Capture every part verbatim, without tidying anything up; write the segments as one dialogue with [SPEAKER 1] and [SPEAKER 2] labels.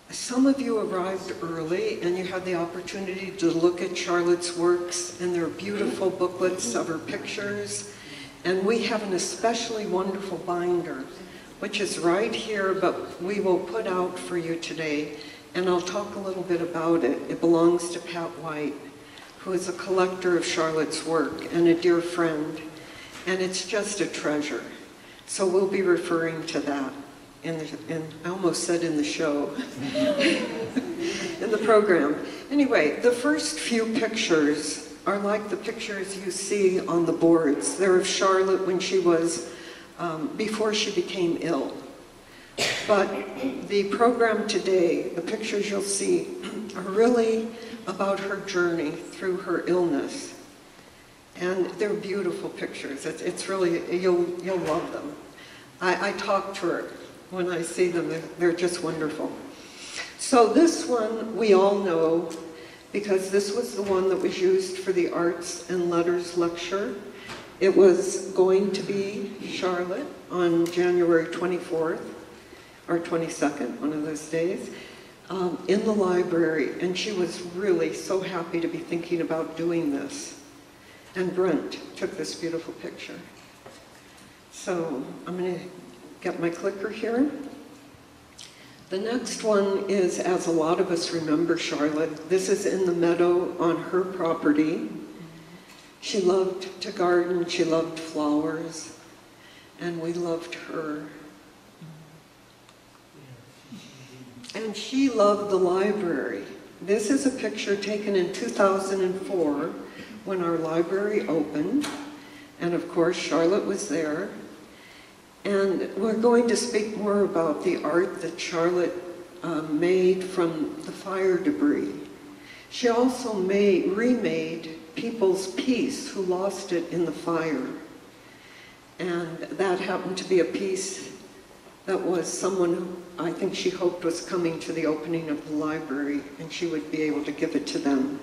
[SPEAKER 1] Some of you arrived early and you had the opportunity to look at Charlotte's works, and there are beautiful booklets of her pictures. And we have an especially wonderful binder, which is right here, but we will put out for you today. And I'll talk a little bit about it. It belongs to Pat White, who is a collector of Charlotte's work and a dear friend. And it's just a treasure. So we'll be referring to that. In the, in, I almost said in the show, in the program. Anyway, the first few pictures are like the pictures you see on the boards. They're of Charlotte when she was, um, before she became ill. But the program today, the pictures you'll see, are really about her journey through her illness. And they're beautiful pictures. It's, it's really, you'll, you'll love them. I, I talk to her. When I see them, they're, they're just wonderful. So this one we all know because this was the one that was used for the Arts and Letters lecture. It was going to be Charlotte on January twenty-fourth or twenty-second, one of those days, um, in the library. And she was really so happy to be thinking about doing this. And Brent took this beautiful picture. So I'm going to get my clicker here. The next one is, as a lot of us remember Charlotte, this is in the meadow on her property. She loved to garden, she loved flowers, and we loved her. And she loved the library. This is a picture taken in two thousand four when our library opened, and of course Charlotte was there. And we're going to speak more about the art that Charlotte uh, made from the fire debris. She also made, remade people's piece who lost it in the fire. And that happened to be a piece that was someone who I think she hoped was coming to the opening of the library, and she would be able to give it to them.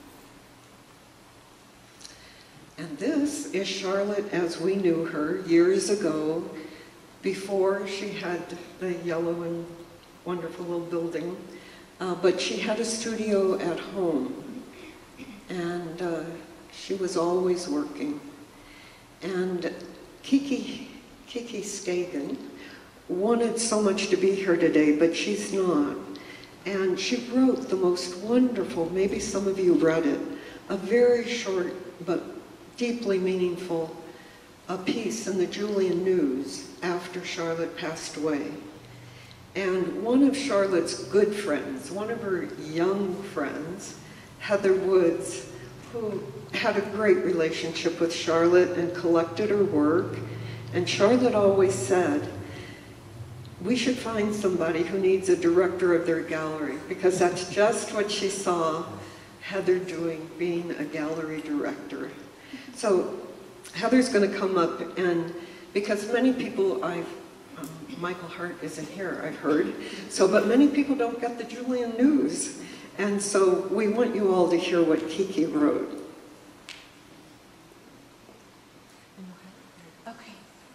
[SPEAKER 1] And this is Charlotte as we knew her years ago, before she had the yellow and wonderful little building. Uh, but she had a studio at home, and uh, she was always working. And Kiki, Kiki Skagen wanted so much to be here today, but she's not. And she wrote the most wonderful, maybe some of you read it, a very short but deeply meaningful a piece in the Julian News after Charlotte passed away. And one of Charlotte's good friends, one of her young friends, Heather Woods, who had a great relationship with Charlotte and collected her work. And Charlotte always said, we should find somebody who needs a director of their gallery, because that's just what she saw Heather doing, being a gallery director. So Heather's going to come up, and because many people, I've, um, Michael Hart isn't here, I've heard, so, but many people don't get the Julian News. And so we want you all to hear what Kiki wrote.
[SPEAKER 2] Okay.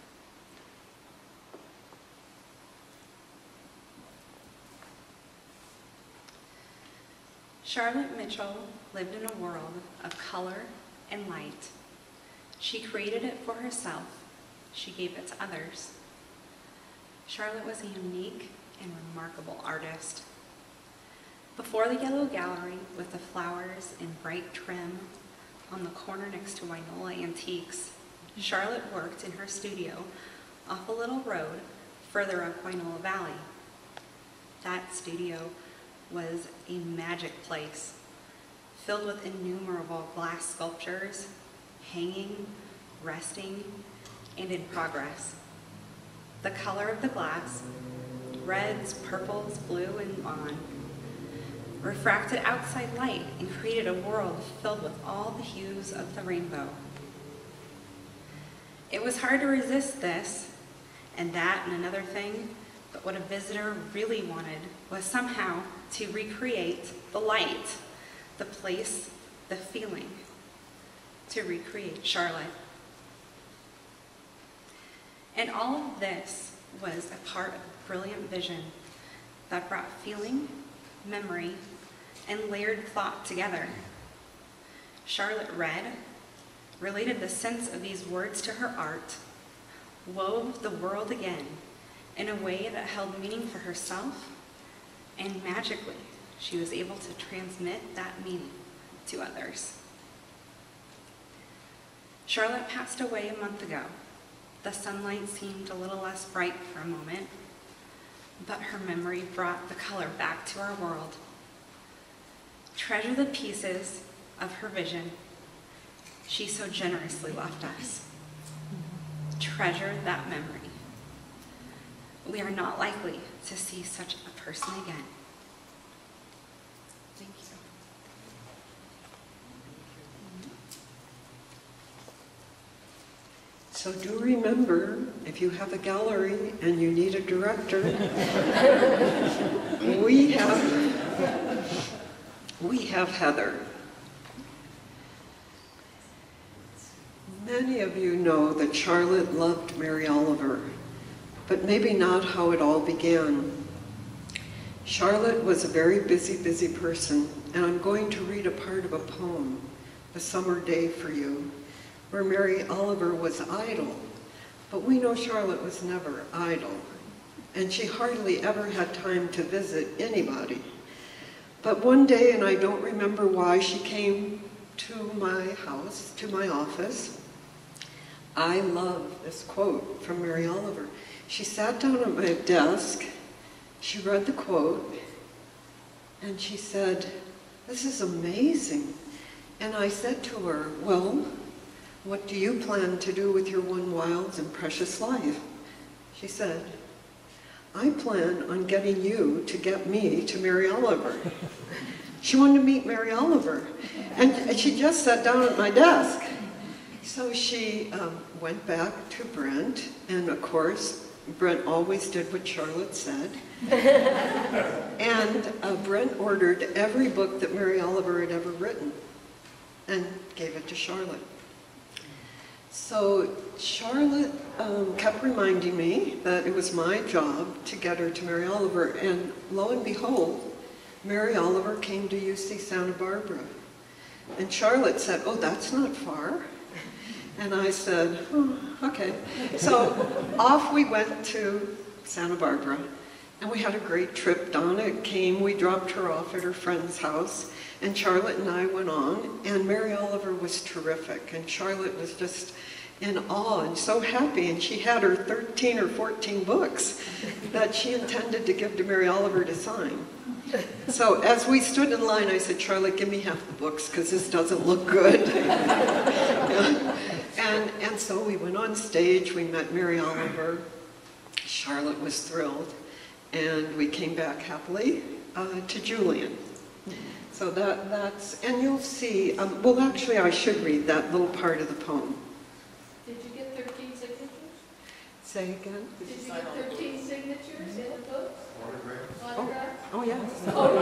[SPEAKER 2] Charlotte Mitchell lived in a world of color and light. She created it for herself. She gave it to others. Charlotte was a unique and remarkable artist. Before the Yellow Gallery, with the flowers in bright trim on the corner next to Wainola Antiques, Charlotte worked in her studio off a little road further up Wainola Valley. That studio was a magic place, filled with innumerable glass sculptures, hanging, resting, and in progress. The color of the glass, reds, purples, blue, and on, refracted outside light and created a world filled with all the hues of the rainbow. It was hard to resist this and that and another thing, but what a visitor really wanted was somehow to recreate the light, the place, the feeling, to recreate Charlotte. And all of this was a part of a brilliant vision that brought feeling memory, and layered thought together. Charlotte read, related the sense of these words to her art, wove the world again in a way that held meaning for herself, and magically she was able to transmit that meaning to others. Charlotte passed away a month ago. The sunlight seemed a little less bright for a moment, but her memory brought the color back to our world. Treasure the pieces of her vision she so generously left us. Treasure that memory. We are not likely to see such a person again. Thank you.
[SPEAKER 1] So do remember, if you have a gallery and you need a director, we have, we have Heather. Many of you know that Charlotte loved Mary Oliver, but maybe not how it all began. Charlotte was a very busy, busy person, and I'm going to read a part of a poem, A Summer Day for You, where Mary Oliver was idle, but we know Charlotte was never idle, and she hardly ever had time to visit anybody. But one day, and I don't remember why, she came to my house, to my office. I love this quote from Mary Oliver. She sat down at my desk, she read the quote, and she said, "This is amazing." And I said to her, "Well, what do you plan to do with your one wild and precious life?" She said, "I plan on getting you to get me to Mary Oliver." She wanted to meet Mary Oliver, and she just sat down at my desk. So she um, went back to Brent, and of course, Brent always did what Charlotte said. And uh, Brent ordered every book that Mary Oliver had ever written and gave it to Charlotte. So Charlotte um, kept reminding me that it was my job to get her to Mary Oliver, and lo and behold, Mary Oliver came to U C Santa Barbara. And Charlotte said, "Oh, that's not far." And I said, "Oh, okay." So off we went to Santa Barbara, and we had a great trip. Donna came, we dropped her off at her friend's house, and Charlotte and I went on, and Mary Oliver was terrific, and Charlotte was just in awe and so happy, and she had her thirteen or fourteen books that she intended to give to Mary Oliver to sign. So as we stood in line, I said, "Charlotte, give me half the books, because this doesn't look good." Yeah. And, and so we went on stage, we met Mary Oliver, Charlotte was thrilled, and we came back happily uh, to Julian. So that, that's, and you'll see, um, well actually I should read that little part of the poem.
[SPEAKER 3] Did you get thirteen signatures?
[SPEAKER 1] Say again?
[SPEAKER 3] Did you get thirteen signatures in the book?
[SPEAKER 1] Oh,
[SPEAKER 3] Autograph?
[SPEAKER 1] oh yes.
[SPEAKER 3] Oh,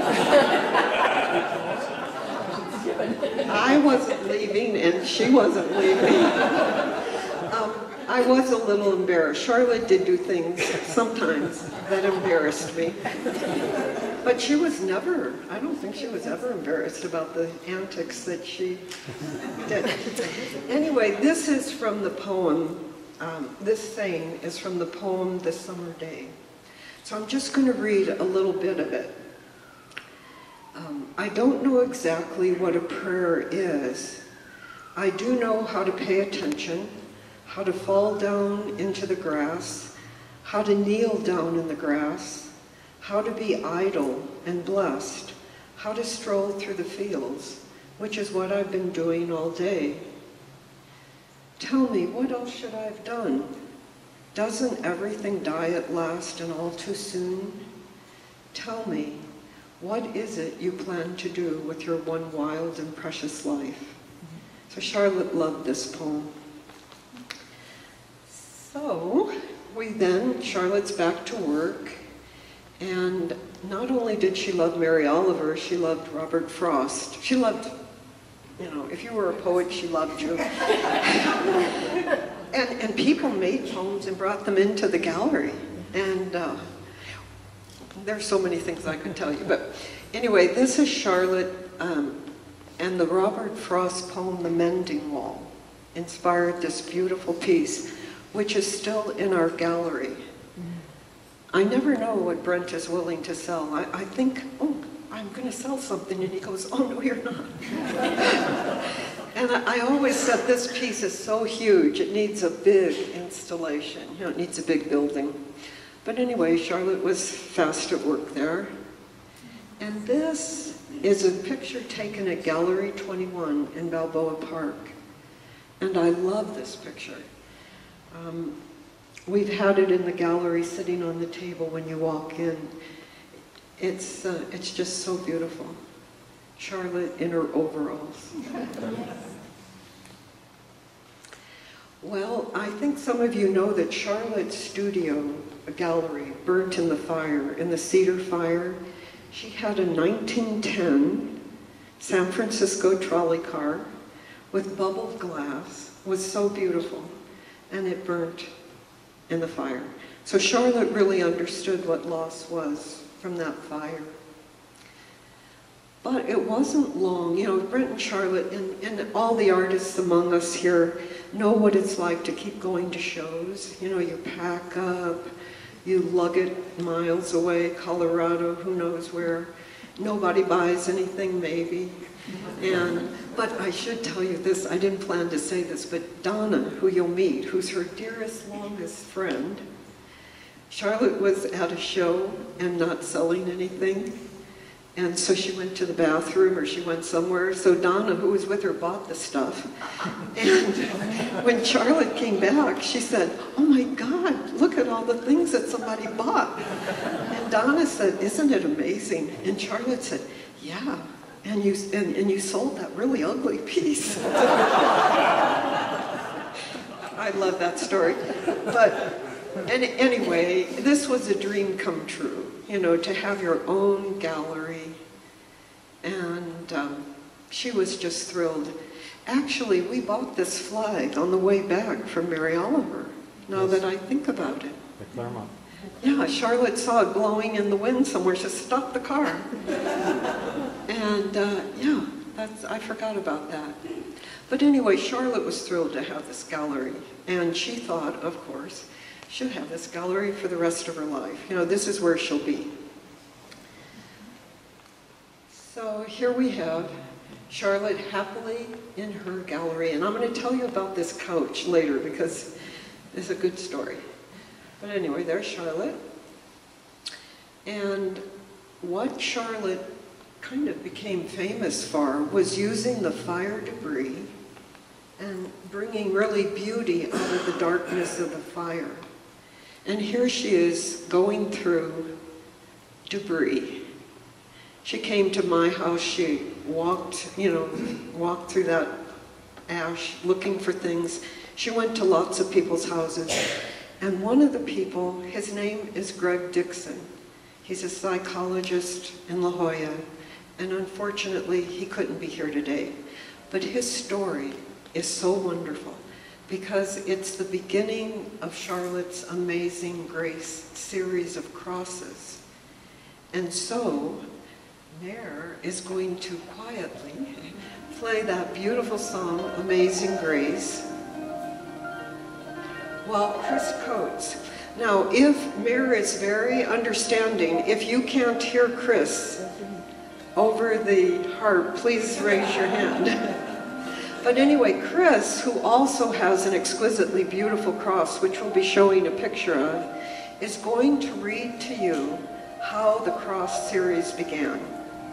[SPEAKER 3] yeah.
[SPEAKER 1] I wasn't leaving and she wasn't leaving. Um, I was a little embarrassed. Charlotte did do things sometimes that embarrassed me. But she was never, I don't think she was ever embarrassed about the antics that she did. Anyway, this is from the poem, um, this saying is from the poem, The Summer Day. So I'm just going to read a little bit of it. Um, I don't know exactly what a prayer is. I do know how to pay attention, how to fall down into the grass, how to kneel down in the grass, how to be idle and blessed, how to stroll through the fields, which is what I've been doing all day. Tell me, what else should I have done? Doesn't everything die at last and all too soon? Tell me, what is it you plan to do with your one wild and precious life? So Charlotte loved this poem. So we then, Charlotte's back to work, and not only did she love Mary Oliver, she loved Robert Frost. She loved, you know, if you were a poet, she loved you. and, and people made poems and brought them into the gallery. And uh, there's so many things I could tell you, but anyway, this is Charlotte um, and the Robert Frost poem, The Mending Wall, inspired this beautiful piece, which is still in our gallery. I never know what Brent is willing to sell. I, I think, oh, I'm going to sell something, and he goes, oh, no, you're not. And I, I always said this piece is so huge, it needs a big installation. You know, it needs a big building. But anyway, Charlotte was fast at work there. And this is a picture taken at Gallery twenty-one in Balboa Park. And I love this picture. Um, we've had it in the gallery sitting on the table when you walk in. It's, uh, it's just so beautiful. Charlotte in her overalls. Well, I think some of you know that Charlotte's studio, a gallery, burnt in the fire, in the Cedar Fire. She had a nineteen ten San Francisco trolley car with bubbled glass. It was so beautiful, and it burnt in the fire. So Charlotte really understood what loss was from that fire. But it wasn't long. You know, Brent and Charlotte and, and all the artists among us here know what it's like to keep going to shows. You know, you pack up, you lug it miles away, Colorado, who knows where. Nobody buys anything, maybe. And, but I should tell you this, I didn't plan to say this, but Donna, who you'll meet, who's her dearest, longest friend, Charlotte was at a show and not selling anything. And so she went to the bathroom or she went somewhere. So Donna, who was with her, bought the stuff. And when Charlotte came back, she said, oh my God, look at all the things that somebody bought. And Donna said, isn't it amazing? And Charlotte said, yeah, and you, and, and you sold that really ugly piece. I love that story. But and anyway, this was a dream come true, you know, to have your own gallery. And um, she was just thrilled. Actually, we bought this flag on the way back from Mary Oliver, now yes. that I think about it.
[SPEAKER 4] The Claremont.
[SPEAKER 1] Yeah, Charlotte saw it blowing in the wind somewhere. She said, stop the car. And uh, yeah, that's, I forgot about that. But anyway, Charlotte was thrilled to have this gallery. And she thought, of course, she'll have this gallery for the rest of her life. You know, this is where she'll be. So here we have Charlotte happily in her gallery. And I'm going to tell you about this couch later because it's a good story. But anyway, there's Charlotte. And what Charlotte kind of became famous for was using the fire debris and bringing really beauty out of the darkness of the fire. And here she is going through debris. She came to my house, she walked, you know, walked through that ash looking for things. She went to lots of people's houses. And one of the people, his name is Greg Dixon. He's a psychologist in La Jolla. And unfortunately, he couldn't be here today. But his story is so wonderful because it's the beginning of Charlotte's Amazing Grace series of crosses. And so, Mair is going to quietly play that beautiful song, Amazing Grace, while Chris Coates. Now, if Mair is very understanding, if you can't hear Chris over the harp, please raise your hand. But anyway, Chris, who also has an exquisitely beautiful cross, which we'll be showing a picture of, is going to read to you how the cross series began.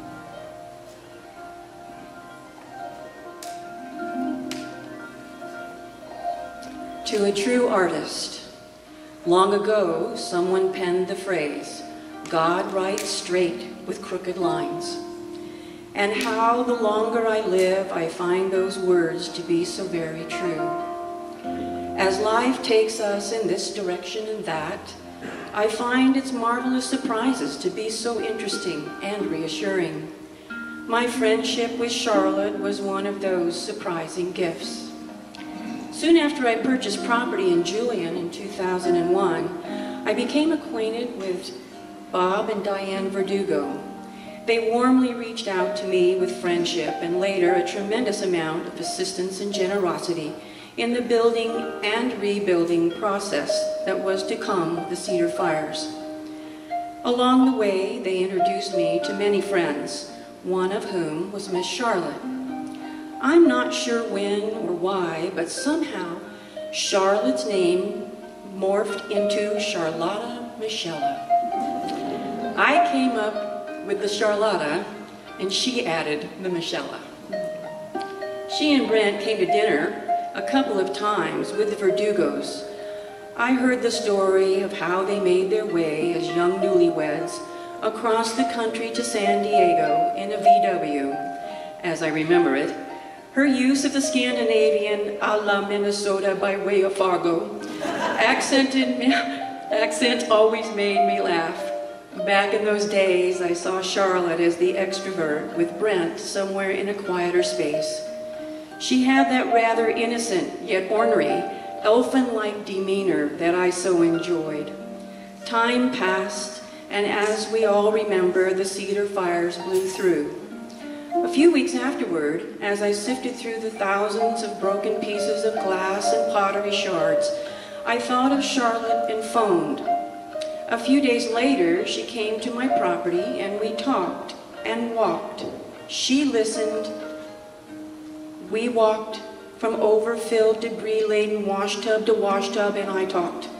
[SPEAKER 5] To a true artist, long ago someone penned the phrase, God writes straight with crooked lines. And how the longer I live, I find those words to be so very true. As life takes us in this direction and that, I find its marvelous surprises to be so interesting and reassuring. My friendship with Charlotte was one of those surprising gifts. Soon after I purchased property in Julian in two thousand one, I became acquainted with Bob and Diane Verdugo. They warmly reached out to me with friendship and later a tremendous amount of assistance and generosity in the building and rebuilding process that was to come with the Cedar Fires. Along the way, they introduced me to many friends, one of whom was Miss Charlotte. I'm not sure when or why, but somehow Charlotte's name morphed into Charlotta Michella. I came up with the Charlotta, and she added the Michella. She and Brent came to dinner a couple of times with the Verdugos. I heard the story of how they made their way as young newlyweds across the country to San Diego in a V W, as I remember it. Her use of the Scandinavian a la Minnesota by way of Fargo accented, accent always made me laugh. Back in those days, I saw Charlotte as the extrovert with Brent somewhere in a quieter space. She had that rather innocent yet ornery, elfin-like demeanor that I so enjoyed. Time passed, and as we all remember, the Cedar Fires blew through. A few weeks afterward, as I sifted through the thousands of broken pieces of glass and pottery shards, I thought of Charlotte and phoned. A few days later, she came to my property and we talked and walked. She listened. We walked from overfilled, debris-laden washtub to washtub, and I talked.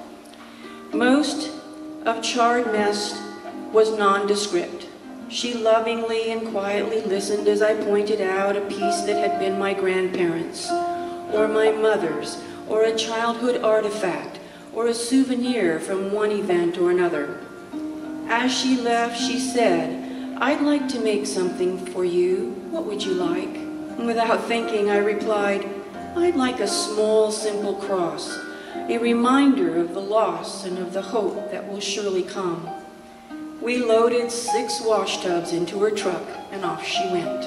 [SPEAKER 5] Most of charred mess was nondescript. She lovingly and quietly listened as I pointed out a piece that had been my grandparents', or my mother's, or a childhood artifact, or a souvenir from one event or another. As she left, she said, "I'd like to make something for you. What would you like?" And without thinking, I replied, "I'd like a small, simple cross, a reminder of the loss and of the hope that will surely come." We loaded six washtubs into her truck, and off she went.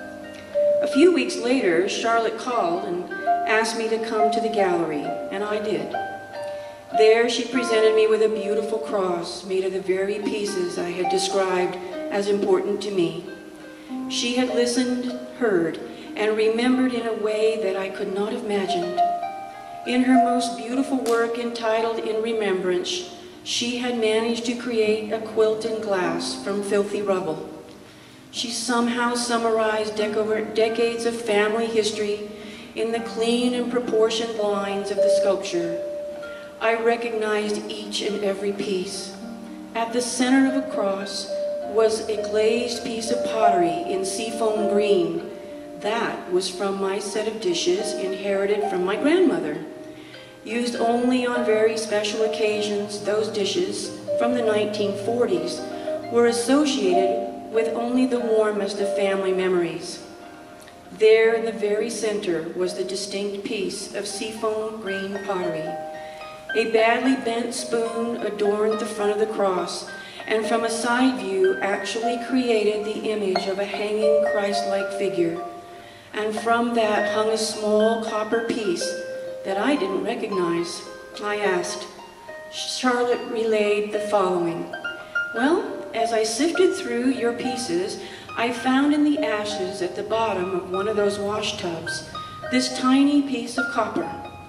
[SPEAKER 5] A few weeks later, Charlotte called and asked me to come to the gallery, and I did. There, she presented me with a beautiful cross made of the very pieces I had described as important to me. She had listened, heard, and remembered in a way that I could not have imagined. In her most beautiful work entitled In Remembrance, she had managed to create a quilt in glass from filthy rubble. She somehow summarized decades of family history in the clean and proportioned lines of the sculpture. I recognized each and every piece. At the center of a cross was a glazed piece of pottery in seafoam green. That was from my set of dishes inherited from my grandmother. Used only on very special occasions, those dishes from the nineteen forties were associated with only the warmest of family memories. There in the very center was the distinct piece of seafoam green pottery. A badly bent spoon adorned the front of the cross, and from a side view actually created the image of a hanging Christ-like figure. And from that hung a small copper piece that I didn't recognize. I asked. Charlotte relayed the following. "Well, as I sifted through your pieces, I found in the ashes at the bottom of one of those wash tubs this tiny piece of copper."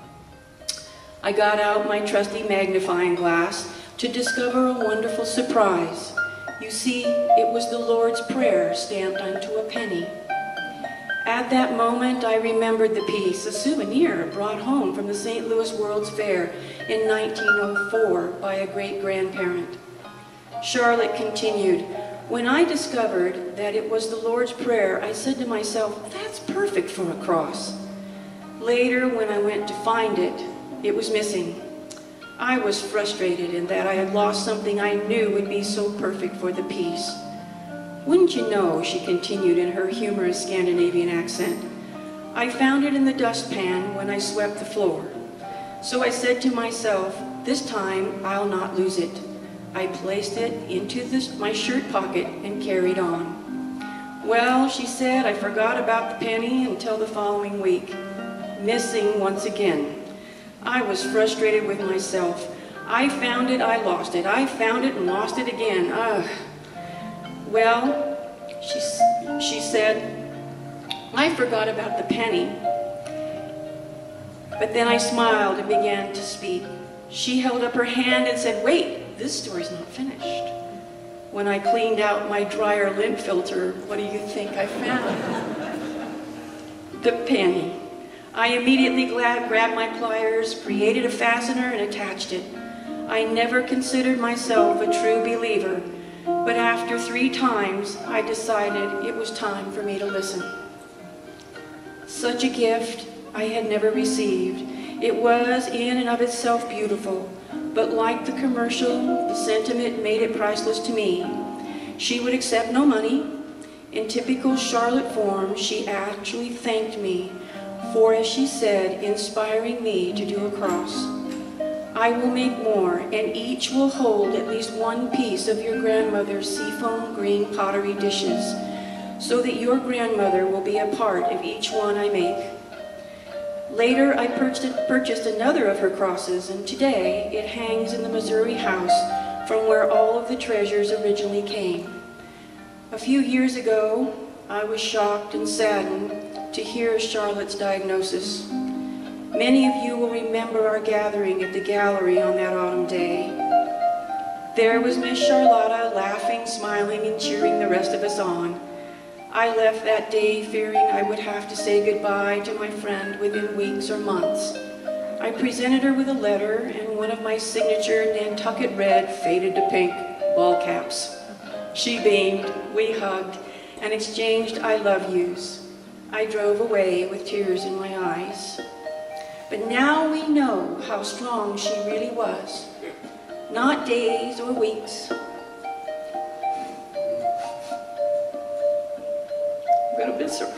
[SPEAKER 5] I got out my trusty magnifying glass to discover a wonderful surprise. You see, it was the Lord's Prayer stamped onto a penny. At that moment, I remembered the piece, a souvenir brought home from the Saint Louis World's Fair in nineteen oh four by a great-grandparent. Charlotte continued, "When I discovered that it was the Lord's Prayer, I said to myself, that's perfect for a cross. Later, when I went to find it, it was missing. I was frustrated in that I had lost something I knew would be so perfect for the piece. Wouldn't you know," she continued in her humorous Scandinavian accent, "I found it in the dustpan when I swept the floor. So I said to myself, this time I'll not lose it. I placed it into this, my shirt pocket and carried on. Well," she said, "I forgot about the penny until the following week. Missing once again. I was frustrated with myself. I found it, I lost it. I found it and lost it again. Ugh. Well, she, she said, I forgot about the penny. But then I smiled and began to speak. She held up her hand and said, wait, this story's not finished. When I cleaned out my dryer lint filter, what do you think I found? The penny. I immediately grabbed my pliers, created a fastener, and attached it. I never considered myself a true believer, but after three times, I decided it was time for me to listen. Such a gift I had never received. It was in and of itself beautiful, but like the commercial, the sentiment made it priceless to me. She would accept no money. In typical Charlotte form, she actually thanked me for, as she said, inspiring me to do a cross. I will make more, and each will hold at least one piece of your grandmother's seafoam green pottery dishes, so that your grandmother will be a part of each one I make. Later, I purchased another of her crosses, and today it hangs in the Missouri house from where all of the treasures originally came. A few years ago, I was shocked and saddened to hear Charlotte's diagnosis. Many of you will remember our gathering at the gallery on that autumn day. There was Miss Charlotta laughing, smiling, and cheering the rest of us on. I left that day fearing I would have to say goodbye to my friend within weeks or months. I presented her with a letter and one of my signature Nantucket red faded to pink ball caps. She beamed, we hugged, and exchanged I love yous. I drove away with tears in my eyes. But now we know how strong she really was. Not days or weeks. I'm gonna miss her.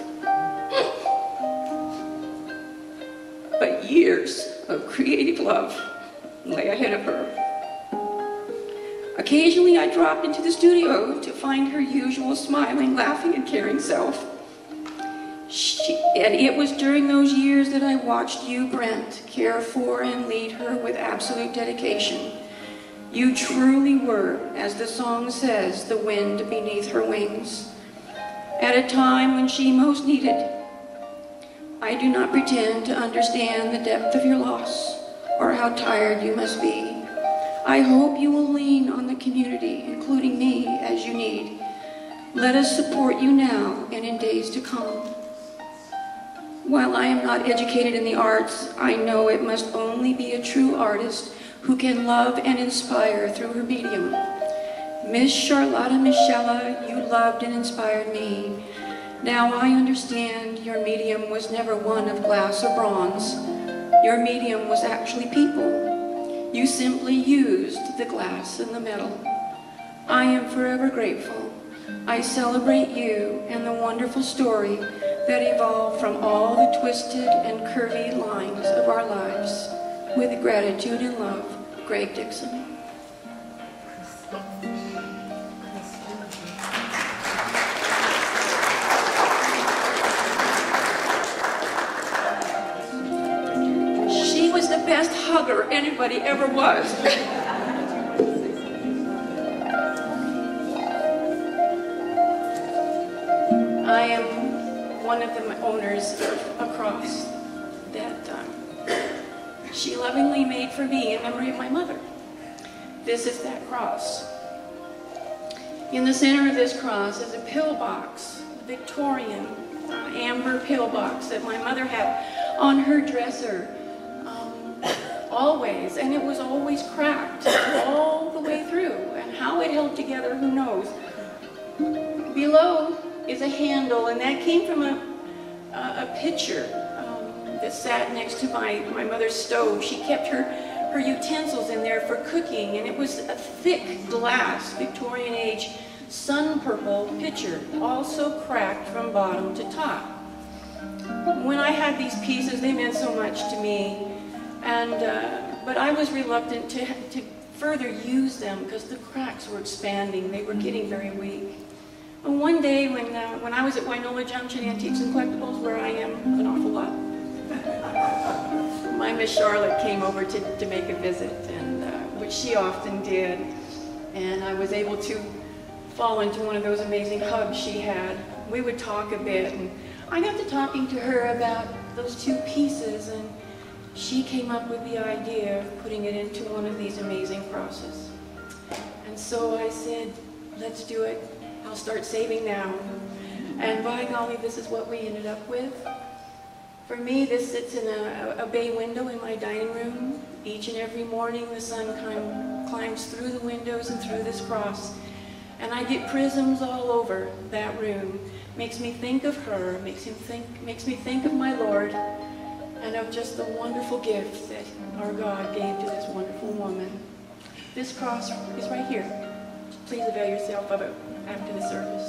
[SPEAKER 5] But years of creative love lay ahead of her. Occasionally I dropped into the studio to find her usual smiling, laughing, and caring self. She, and it was during those years that I watched you, Brent, care for and lead her with absolute dedication. You truly were, as the song says, the wind beneath her wings. At a time when she most needed. I do not pretend to understand the depth of your loss or how tired you must be. I hope you will lean on the community, including me, as you need. Let us support you now and in days to come. While I am not educated in the arts, I know it must only be a true artist who can love and inspire through her medium. Miss Charlotta Michella, you loved and inspired me. Now I understand your medium was never one of glass or bronze. Your medium was actually people. You simply used the glass and the metal. I am forever grateful. I celebrate you and the wonderful story that evolved from all the twisted and curvy lines of our lives. With gratitude and love, Greg Dixon. She was the best hugger anybody ever was. I am one of the owners of a cross that um, she lovingly made for me in memory of my mother. This is that cross. In the center of this cross is a pillbox, a Victorian uh, amber pillbox that my mother had on her dresser um, always, and it was always cracked all the way through, and how it held together, who knows. Below is a handle, and that came from a, a, a pitcher um, that sat next to my, my mother's stove. She kept her, her utensils in there for cooking, and it was a thick glass, Victorian age, sun purple pitcher, also cracked from bottom to top. When I had these pieces, they meant so much to me, and uh, but I was reluctant to, to further use them because the cracks were expanding. They were getting very weak. And one day when, uh, when I was at Wynola Junction Antiques and Collectibles, where I am an awful lot, my Miss Charlotte came over to, to make a visit, and uh, which she often did. And I was able to fall into one of those amazing hugs she had. We would talk a bit, and I got to talking to her about those two pieces, and she came up with the idea of putting it into one of these amazing crosses. And so I said, let's do it. I'll start saving now. And by golly, this is what we ended up with. For me, this sits in a, a bay window in my dining room. Each and every morning, the sun climb, climbs through the windows and through this cross. And I get prisms all over that room. Makes me think of her, makes, him think, makes me think of my Lord, and of just the wonderful gift that our God gave to this wonderful woman. This cross is right here. Please avail yourself of it after the service.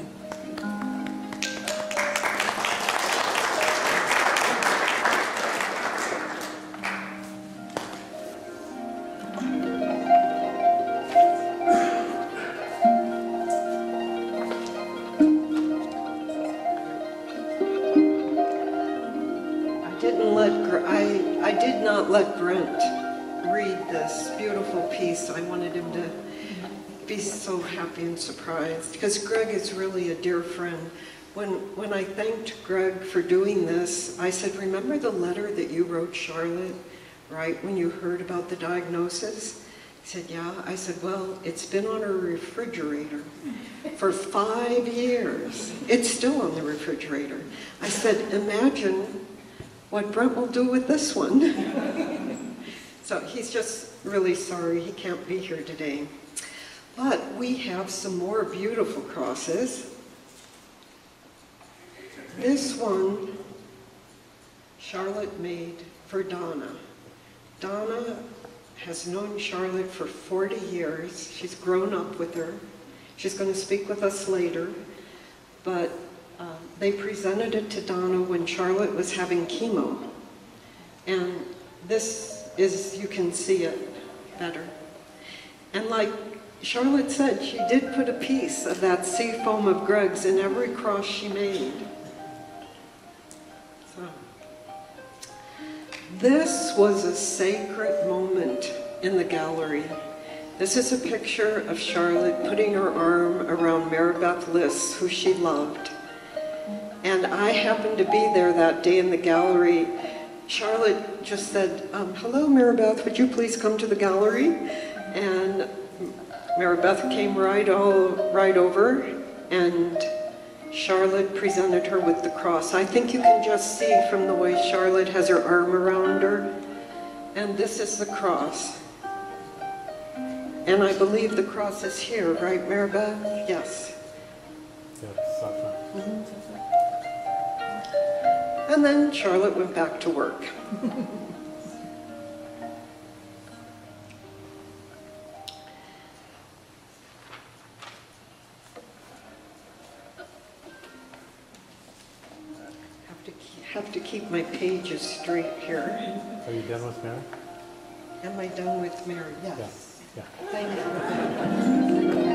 [SPEAKER 1] Let Brent read this beautiful piece. I wanted him to be so happy and surprised, because Greg is really a dear friend. When, when I thanked Greg for doing this, I said, remember the letter that you wrote Charlotte, right, when you heard about the diagnosis? He said, yeah. I said, well, it's been on her refrigerator for five years. It's still on the refrigerator. I said, imagine what Brent will do with this one. So he's just really sorry he can't be here today. But we have some more beautiful crosses. This one, Charlotte made for Donna. Donna has known Charlotte for forty years. She's grown up with her. She's going to speak with us later. But Uh, they presented it to Donna when Charlotte was having chemo. And this is, you can see it better. And like Charlotte said, she did put a piece of that sea foam of Greg's in every cross she made. So, this was a sacred moment in the gallery. This is a picture of Charlotte putting her arm around Mair Rathburn, who she loved. And I happened to be there that day in the gallery. Charlotte just said, um, hello, Maribeth, would you please come to the gallery? And Maribeth came right, all, right over, and Charlotte presented her with the cross. I think you can just see from the way Charlotte has her arm around her. And this is the cross. And I believe the cross is here, right, Maribeth? Yes.
[SPEAKER 4] Yes,
[SPEAKER 1] mm-hmm. And then Charlotte went back to work. have to keep, have to keep my pages straight here.
[SPEAKER 4] Are you done with Mary?
[SPEAKER 1] Am I done with Mary? Yes.
[SPEAKER 4] Yeah. Yeah.
[SPEAKER 1] Thank you.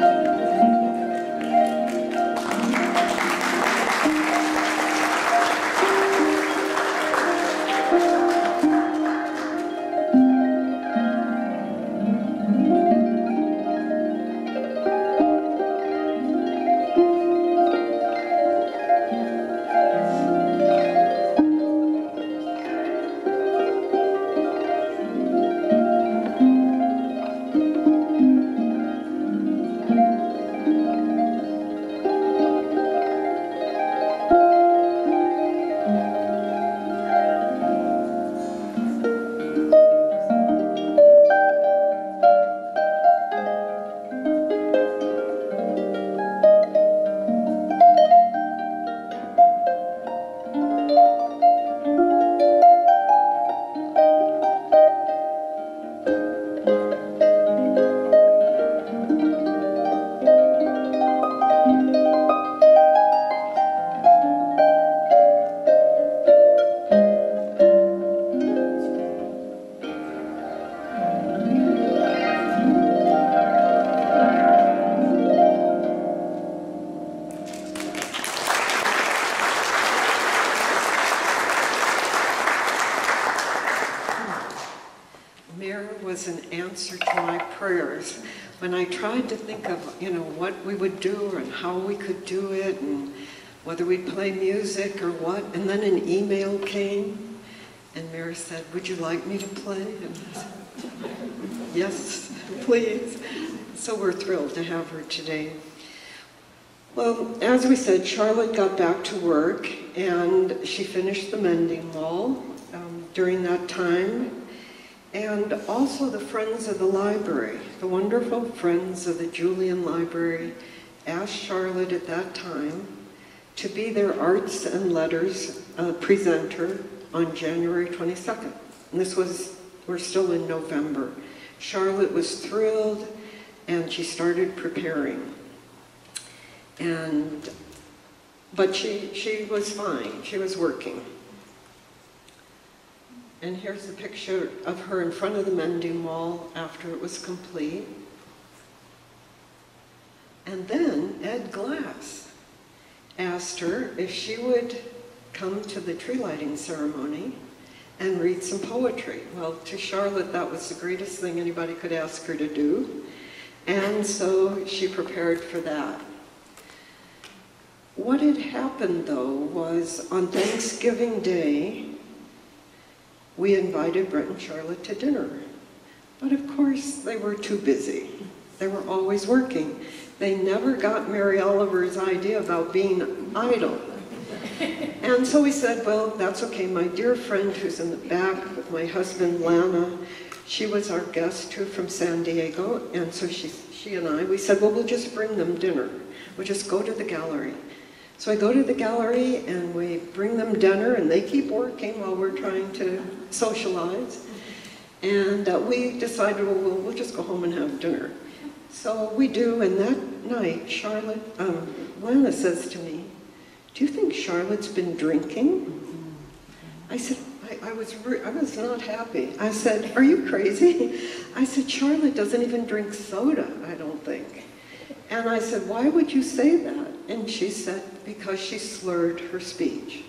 [SPEAKER 1] was an answer to my prayers. When I tried to think of, you know, what we would do and how we could do it and whether we'd play music or what, and then an email came and Mair said, would you like me to play? And I said, yes, please. So we're thrilled to have her today. Well, as we said, Charlotte got back to work and she finished the mending wall um, during that time. And also the Friends of the Library, the wonderful Friends of the Julian Library, asked Charlotte at that time to be their arts and letters uh, presenter on January twenty-second. And this was, we're still in November. Charlotte was thrilled and she started preparing. And, but she, she was fine, she was working. And here's a picture of her in front of the mending wall after it was complete. And then Ed Glass asked her if she would come to the tree lighting ceremony and read some poetry. Well, to Charlotte, that was the greatest thing anybody could ask her to do. And so she prepared for that. What had happened, though, was on Thanksgiving Day, we invited Brett and Charlotte to dinner. But of course, they were too busy. They were always working. They never got Mary Oliver's idea about being idle. And so we said, well, that's okay. My dear friend who's in the back with my husband, Lana, she was our guest too from San Diego. And so she, she and I, we said, well, we'll just bring them dinner. We'll just go to the gallery. So I go to the gallery and we bring them dinner and they keep working while we're trying to socialize. And uh, we decided, well, well, we'll just go home and have dinner. So we do, and that night, Charlotte, um, Lana says to me, do you think Charlotte's been drinking? I said, I, I, was re I was not happy. I said, are you crazy? I said, Charlotte doesn't even drink soda, I don't think. And I said, why would you say that? And she said, because she slurred her speech.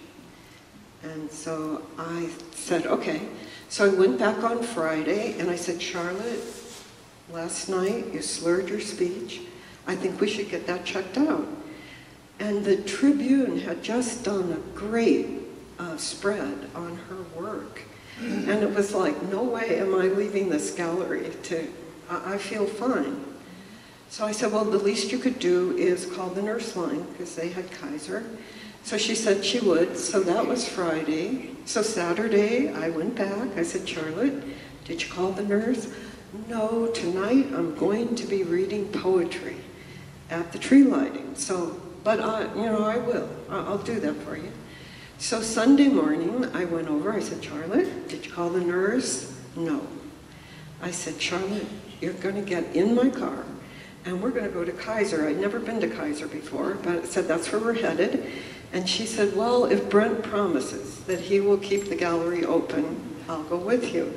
[SPEAKER 1] And so I said, okay. So I went back on Friday and I said, Charlotte, last night you slurred your speech. I think we should get that checked out. And the Tribune had just done a great uh, spread on her work. And it was like, no way am I leaving this gallery to, I, I feel fine. So I said, well, the least you could do is call the nurse line, because they had Kaiser. So she said she would, so that was Friday. So Saturday, I went back. I said, Charlotte, did you call the nurse? No, tonight I'm going to be reading poetry at the tree lighting. So, but I, you know, I will. I'll do that for you. So Sunday morning, I went over. I said, Charlotte, did you call the nurse? No. I said, Charlotte, you're going to get in my car and we're going to go to Kaiser. I'd never been to Kaiser before, but I said, that's where we're headed. And she said, well, if Brent promises that he will keep the gallery open, I'll go with you.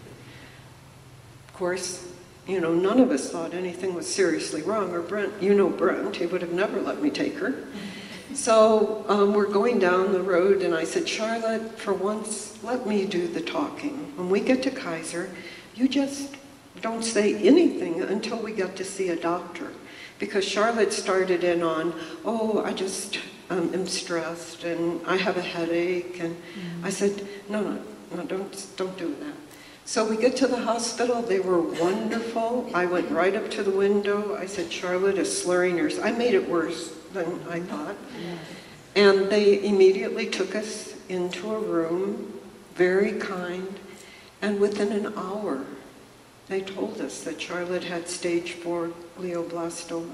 [SPEAKER 1] Of course, you know, none of us thought anything was seriously wrong, or Brent, you know Brent, he would have never let me take her. So um, we're going down the road, and I said, Charlotte, for once, let me do the talking. When we get to Kaiser, you just don't say anything until we get to see a doctor. Because Charlotte started in on, oh, I just um, am stressed and I have a headache. And mm-hmm. I said, no, no, no, don't, don't do that. So we get to the hospital. They were wonderful. I went right up to the window. I said, Charlotte is slurring her. I made it worse than I thought. Yeah. And they immediately took us into a room, very kind. And within an hour, they told us that Charlotte had stage four glioblastoma.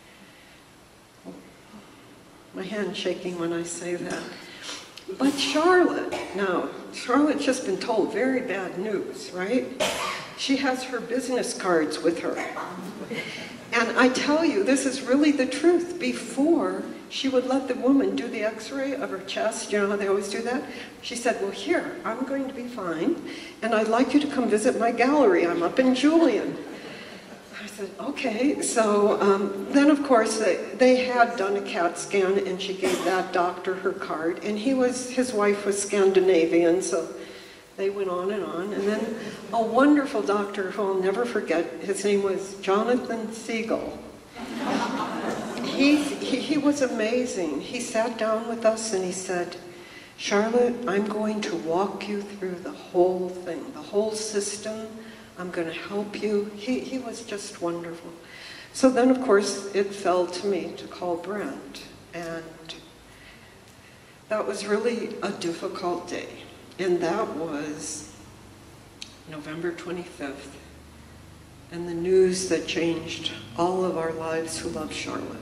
[SPEAKER 1] My hand's shaking when I say that. But Charlotte, now, Charlotte's just been told very bad news, right? She has her business cards with her. And I tell you, this is really the truth. Before, she would let the woman do the x-ray of her chest. You know how they always do that? She said, well, here, I'm going to be fine, and I'd like you to come visit my gallery. I'm up in Julian. I said, okay. So um, then, of course, they, they had done a CAT scan, and she gave that doctor her card. And he was, his wife was Scandinavian, so they went on and on. And then a wonderful doctor who I'll never forget, his name was Jonathan Siegel. He, he, he was amazing. He sat down with us and he said, Charlotte, I'm going to walk you through the whole thing, the whole system. I'm going to help you. He, he was just wonderful. So then, of course, it fell to me to call Brent. And that was really a difficult day. And that was November twenty-fifth. And the news that changed all of our lives who loved Charlotte.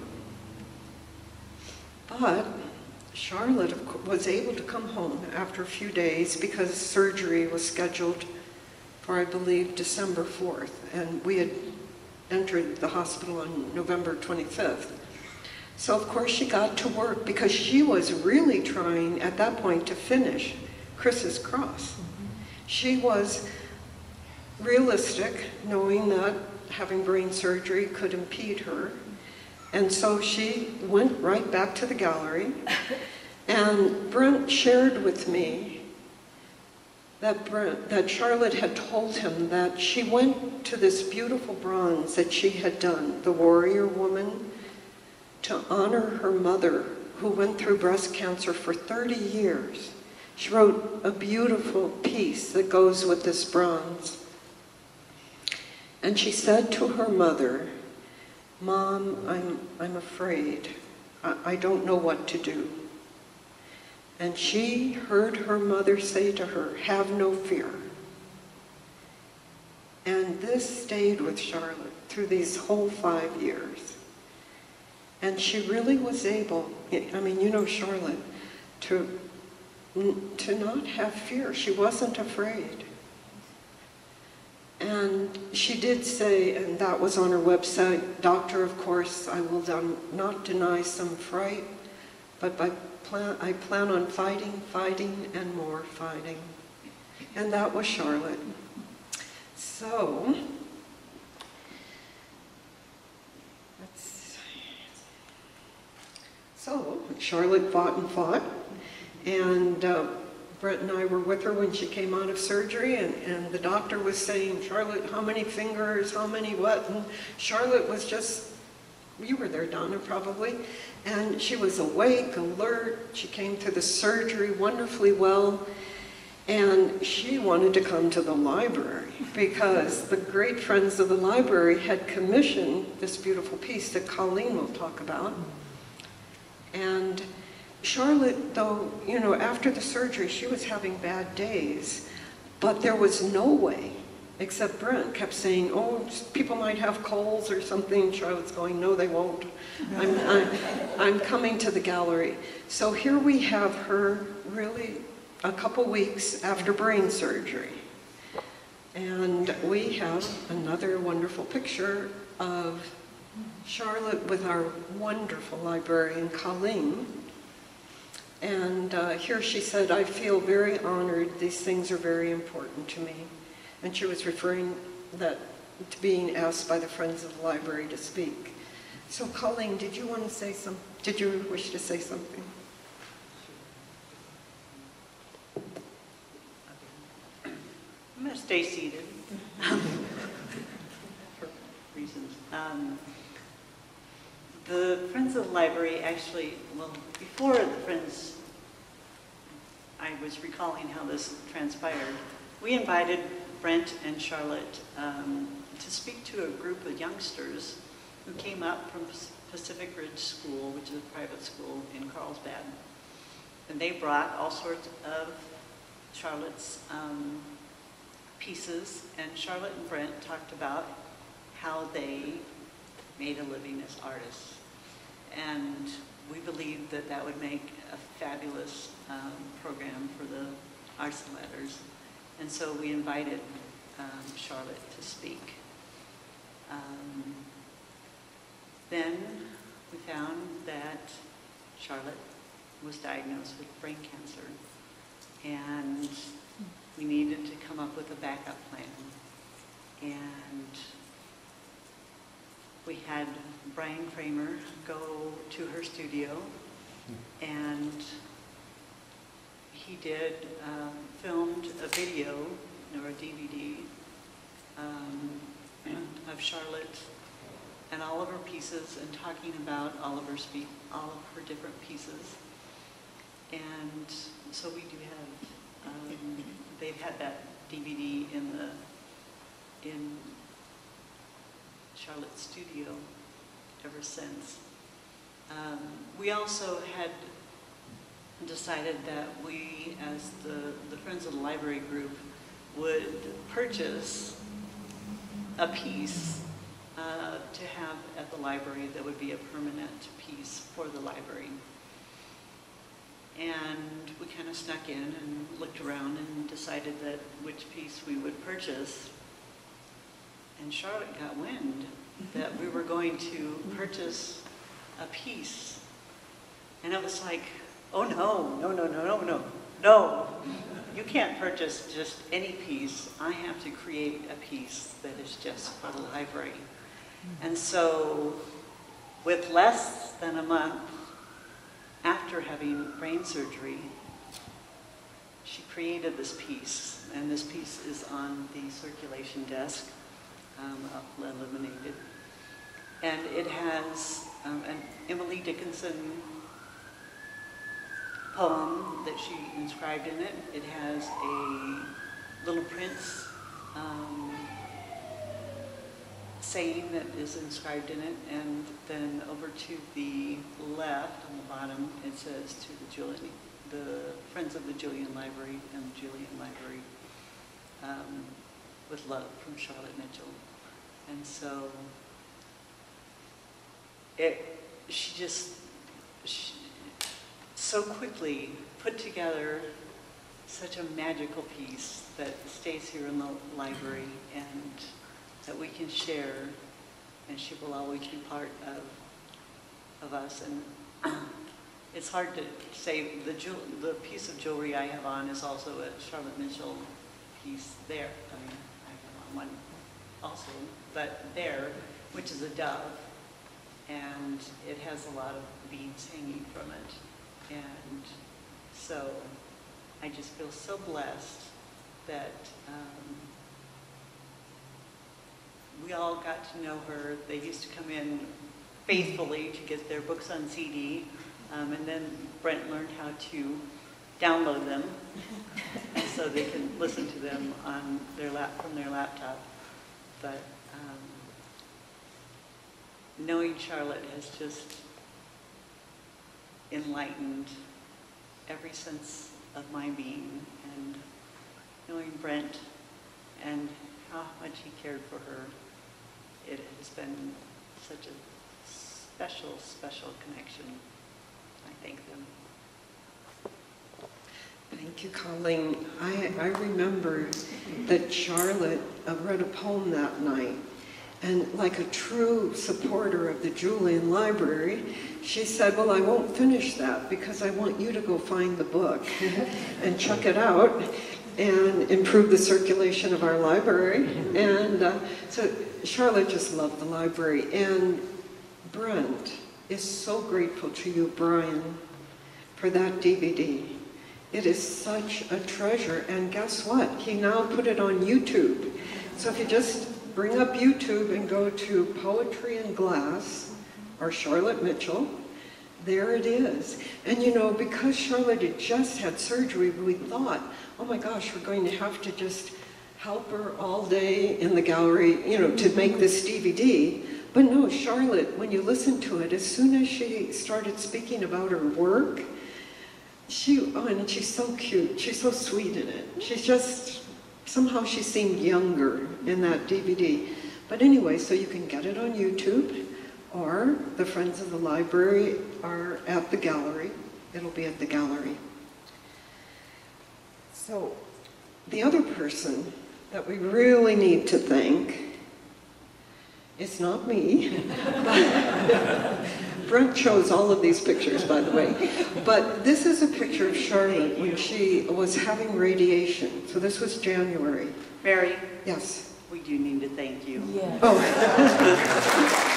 [SPEAKER 1] But Charlotte was able to come home after a few days because surgery was scheduled for, I believe, December fourth. And we had entered the hospital on November twenty-fifth. So of course she got to work because she was really trying at that point to finish Chris's Cross. Mm-hmm. She was realistic, knowing that having brain surgery could impede her. And so she went right back to the gallery. And Brent shared with me that, Brent, that Charlotte had told him that she went to this beautiful bronze that she had done, the warrior woman, to honor her mother who went through breast cancer for thirty years. She wrote a beautiful piece that goes with this bronze. And she said to her mother, Mom, I'm, I'm afraid. I, I don't know what to do. And she heard her mother say to her, have no fear. And this stayed with Charlotte through these whole five years. And she really was able, I mean, you know Charlotte, to, to not have fear. She wasn't afraid. And she did say, and that was on her website, Doctor, of course, I will not deny some fright, but by plan, I plan on fighting, fighting, and more fighting. And that was Charlotte. So, let's see. So, Charlotte fought and fought, and uh, Brett and I were with her when she came out of surgery, and, and the doctor was saying, Charlotte, how many fingers, how many what? And Charlotte was just, you were there, Donna, probably, and she was awake, alert. She came through the surgery wonderfully well, and she wanted to come to the library because the great friends of the library had commissioned this beautiful piece that Colleen will talk about. And Charlotte, though, you know, after the surgery, she was having bad days, but there was no way, except Brent kept saying, oh, people might have colds or something. Charlotte's going, no, they won't. I'm, I'm, I'm coming to the gallery. So here we have her really a couple weeks after brain surgery. And we have another wonderful picture of Charlotte with our wonderful librarian, Colleen. And uh, here she said, I feel very honored. These things are very important to me. And she was referring that to being asked by the Friends of the Library to speak. So Colleen, did you want to say some, did you wish to say something?
[SPEAKER 6] I'm going to stay seated for reasons. Um, The Friends of the Library actually, well, before the Friends, I was recalling how this transpired. We invited Brent and Charlotte um, to speak to a group of youngsters who came up from Pacific Ridge School, which is a private school in Carlsbad. And they brought all sorts of Charlotte's um, pieces, and Charlotte and Brent talked about how they made a living as artists. And we believed that that would make a fabulous um, program for the arts and letters. And so we invited um, Charlotte to speak. Um, then we found that Charlotte was diagnosed with brain cancer, and we needed to come up with a backup plan. And we had Brian Kramer go to her studio, and he did, um, filmed a video or a D V D um, of Charlotte and all of her pieces and talking about all of her spe all of her different pieces. And so we do have, um, they've had that D V D in the, in Charlotte's studio ever since. Um, we also had decided that we, as the, the Friends of the Library group, would purchase a piece uh, to have at the library that would be a permanent piece for the library. And we kind of snuck in and looked around and decided that which piece we would purchase. And Charlotte got wind that we were going to purchase a piece. And it was like, oh no, no, no, no, no, no, no. You can't purchase just any piece. I have to create a piece that is just for the library. And so with less than a month after having brain surgery, she created this piece. And this piece is on the circulation desk, um, illuminated. And it has um, an Emily Dickinson poem that she inscribed in it. It has a Little Prince um, saying that is inscribed in it, and then over to the left on the bottom it says to the Julian, the Friends of the Julian Library and the Julian Library, um, with love from Charlotte Mitchell. And so it, she just she, so quickly put together such a magical piece that stays here in the library and that we can share, and she will always be part of of us. And it's hard to say, the jewel, the piece of jewelry I have on is also a Charlotte Mitchell piece there. I mean, I have on one also, but there, which is a dove, and it has a lot of beads hanging from it. And so I just feel so blessed that um, we all got to know her. They used to come in faithfully to get their books on C D, um, and then Brent learned how to download them so they can listen to them on their lap from their laptop. But um, knowing Charlotte has just enlightened every sense of my being, and knowing Brent and how much he cared for her, it has been such a special, special connection. I thank them.
[SPEAKER 1] Thank you, Colleen. I, I remember that Charlotte uh, read a poem that night, and like a true supporter of the Julian Library, she said, well, I won't finish that because I want you to go find the book and check it out and improve the circulation of our library. And uh, so Charlotte just loved the library. And Brent is so grateful to you, Brian, for that D V D. It is such a treasure. And guess what? He now put it on YouTube. So if you just bring up YouTube and go to Poetry and Glass, or Charlotte Mitchell, there it is. And you know, because Charlotte had just had surgery, we thought, oh my gosh, we're going to have to just help her all day in the gallery, you know, to make this D V D. But no, Charlotte, when you listen to it, as soon as she started speaking about her work, she, oh, and she's so cute, she's so sweet in it. She's just, somehow she seemed younger in that D V D. But anyway, so you can get it on YouTube, or the Friends of the Library are at the gallery. It'll be at the gallery. So the other person that we really need to thank, it's not me. Brent chose all of these pictures, by the way. But this is a picture of Charlotte when she was having radiation. So this was January.
[SPEAKER 6] Mary?
[SPEAKER 1] Yes.
[SPEAKER 6] We do need to thank you.
[SPEAKER 5] Yes.
[SPEAKER 1] Oh.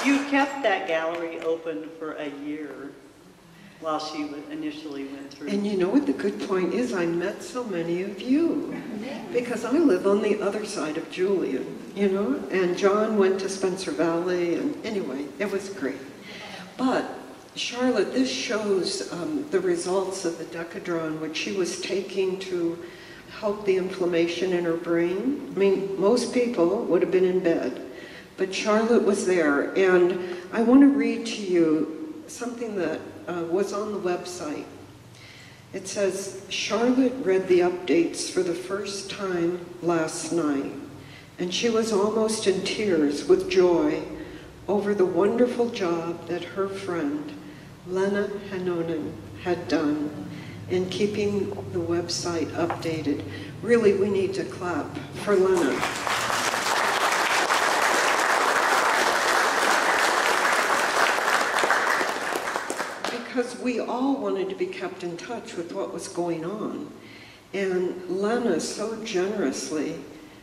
[SPEAKER 6] You kept that gallery open for a year while she wa- initially went through.
[SPEAKER 1] And you know what the good point is? I met so many of you because I live on the other side of Julian, you know, and John went to Spencer Valley, and anyway, it was great. But Charlotte, this shows um, the results of the Decadron, which she was taking to help the inflammation in her brain. I mean, most people would have been in bed, but Charlotte was there. And I want to read to you something that uh, was on the website. It says, Charlotte read the updates for the first time last night, and she was almost in tears with joy over the wonderful job that her friend, Lena Hanonen, had done in keeping the website updated. Really, we need to clap for Lena. Because we all wanted to be kept in touch with what was going on. And Lena so generously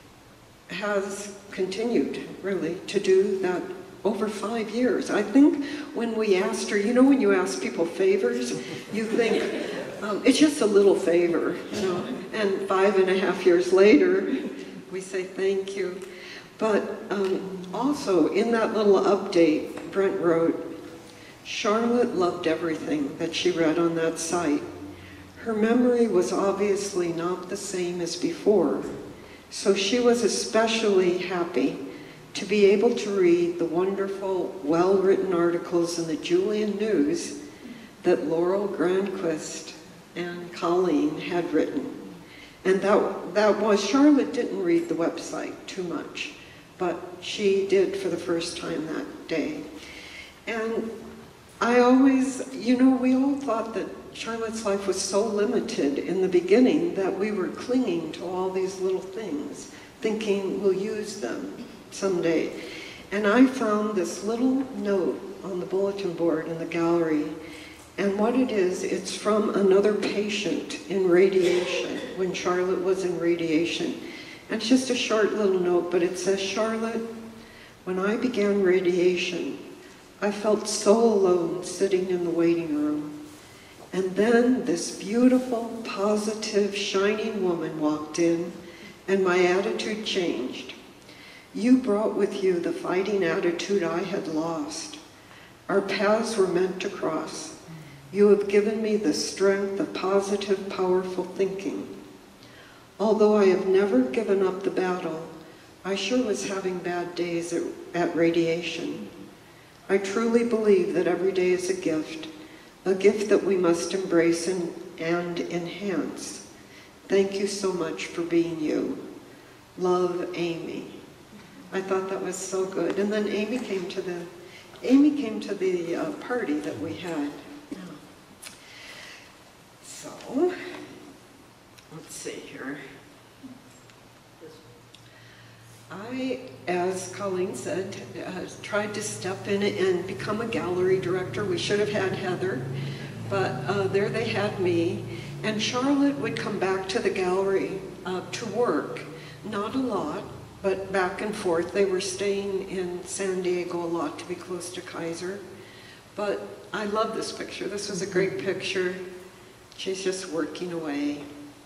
[SPEAKER 1] has continued, really, to do that over five years. I think when we asked her, you know when you ask people favors, you think, um, it's just a little favor, you know, and five and a half years later, we say thank you. But um, also, in that little update, Brent wrote, Charlotte loved everything that she read on that site. Her memory was obviously not the same as before, so she was especially happy to be able to read the wonderful, well-written articles in the Julian News that Laurel Grandquist and Colleen had written. And that, that was, Charlotte didn't read the website too much, but she did for the first time that day. And I always, you know, we all thought that Charlotte's life was so limited in the beginning that we were clinging to all these little things, thinking we'll use them someday. And I found this little note on the bulletin board in the gallery, and what it is, it's from another patient in radiation, when Charlotte was in radiation. And it's just a short little note, but it says, Charlotte, when I began radiation, I felt so alone sitting in the waiting room. And then this beautiful, positive, shining woman walked in, and my attitude changed. You brought with you the fighting attitude I had lost. Our paths were meant to cross. You have given me the strength of positive, powerful thinking. Although I have never given up the battle, I sure was having bad days at, at radiation. I truly believe that every day is a gift, a gift that we must embrace and, and enhance. Thank you so much for being you. Love, Amy. I thought that was so good. And then Amy came to the, Amy came to the uh, party that we had. So, let's see here. I, as Colleen said, uh, tried to step in and become a gallery director. We should have had Heather, but uh, there they had me. And Charlotte would come back to the gallery uh, to work, not a lot, but back and forth. They were staying in San Diego a lot to be close to Kaiser. But I love this picture. This was a great picture. She's just working away.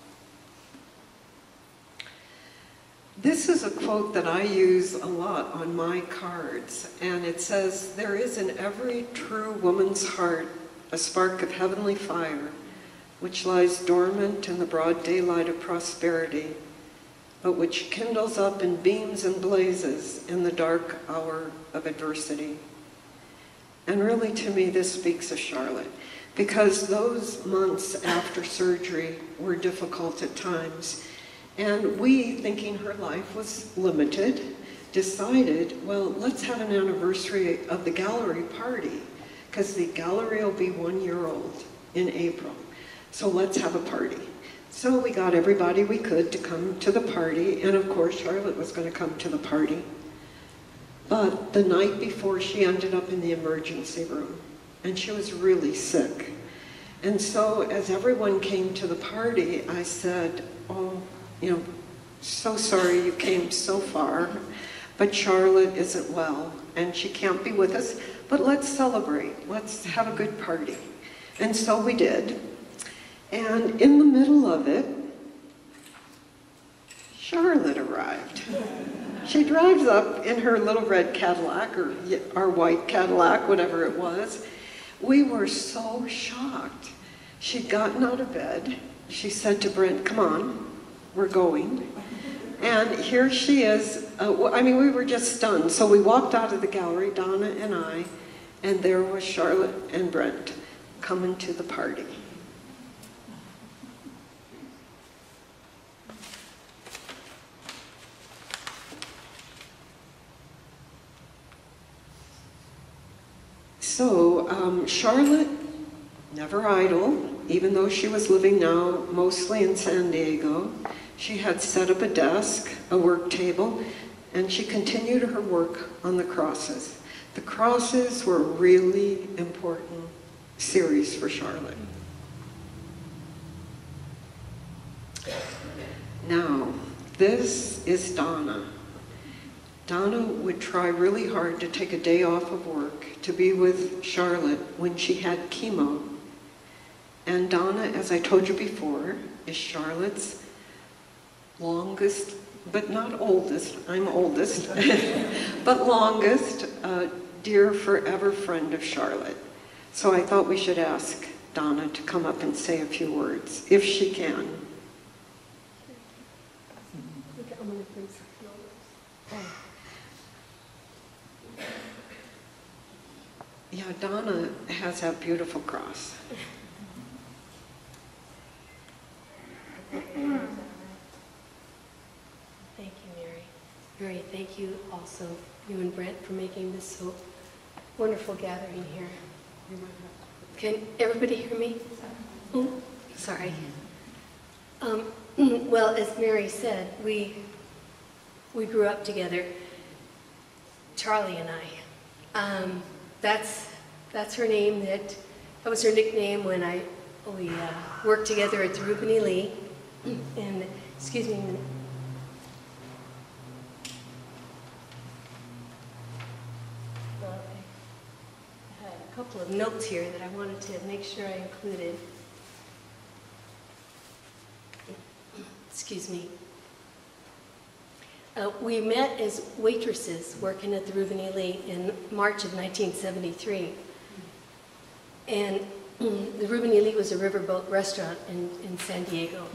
[SPEAKER 1] This is a quote that I use a lot on my cards, and it says, there is in every true woman's heart a spark of heavenly fire, which lies dormant in the broad daylight of prosperity, but which kindles up in beams and blazes in the dark hour of adversity. And really, to me, this speaks of Charlotte, because those months after surgery were difficult at times. And we, thinking her life was limited, decided, well, let's have an anniversary of the gallery party, because the gallery will be one year old in April. So let's have a party. So we got everybody we could to come to the party, and of course Charlotte was going to come to the party. But the night before, she ended up in the emergency room, and she was really sick. And so as everyone came to the party, I said, oh, you know, so sorry you came so far. but Charlotte isn't well and she can't be with us, but let's celebrate. Let's have a good party. And so we did. And in the middle of it, Charlotte arrived. She drives up in her little red Cadillac, or our white Cadillac, whatever it was. We were so shocked. She'd gotten out of bed. She said to Brent, come on, we're going. And here she is. Uh, I mean, we were just stunned. So we walked out of the gallery, Donna and I, and there was Charlotte and Brent coming to the party. So um, Charlotte, never idle, even though she was living now mostly in San Diego, she had set up a desk, a work table, and she continued her work on the crosses. The crosses were a really important series for Charlotte. Now, this is Donna. Donna would try really hard to take a day off of work to be with Charlotte when she had chemo. And Donna, as I told you before, is Charlotte's longest, but not oldest, I'm oldest, but longest, uh, dear forever friend of Charlotte. So I thought we should ask Donna to come up and say a few words, if she can. Yeah, Donna has that beautiful cross.
[SPEAKER 7] Thank you, Mary. Mary, thank you also, you and Brent, for making this so wonderful gathering here. Can everybody hear me? Oh, sorry. Um, well, as Mary said, we we grew up together, Charlie and I. Um, that's that's her name. That that was her nickname when I we uh, worked together at the Reuben E. Lee. And excuse me a minute. Well, I had a couple of notes here that I wanted to make sure I included. Excuse me. Uh, we met as waitresses working at the Reuben E. Lee in March of nineteen seventy-three. And the Reuben E. Lee was a riverboat restaurant in, in San Diego.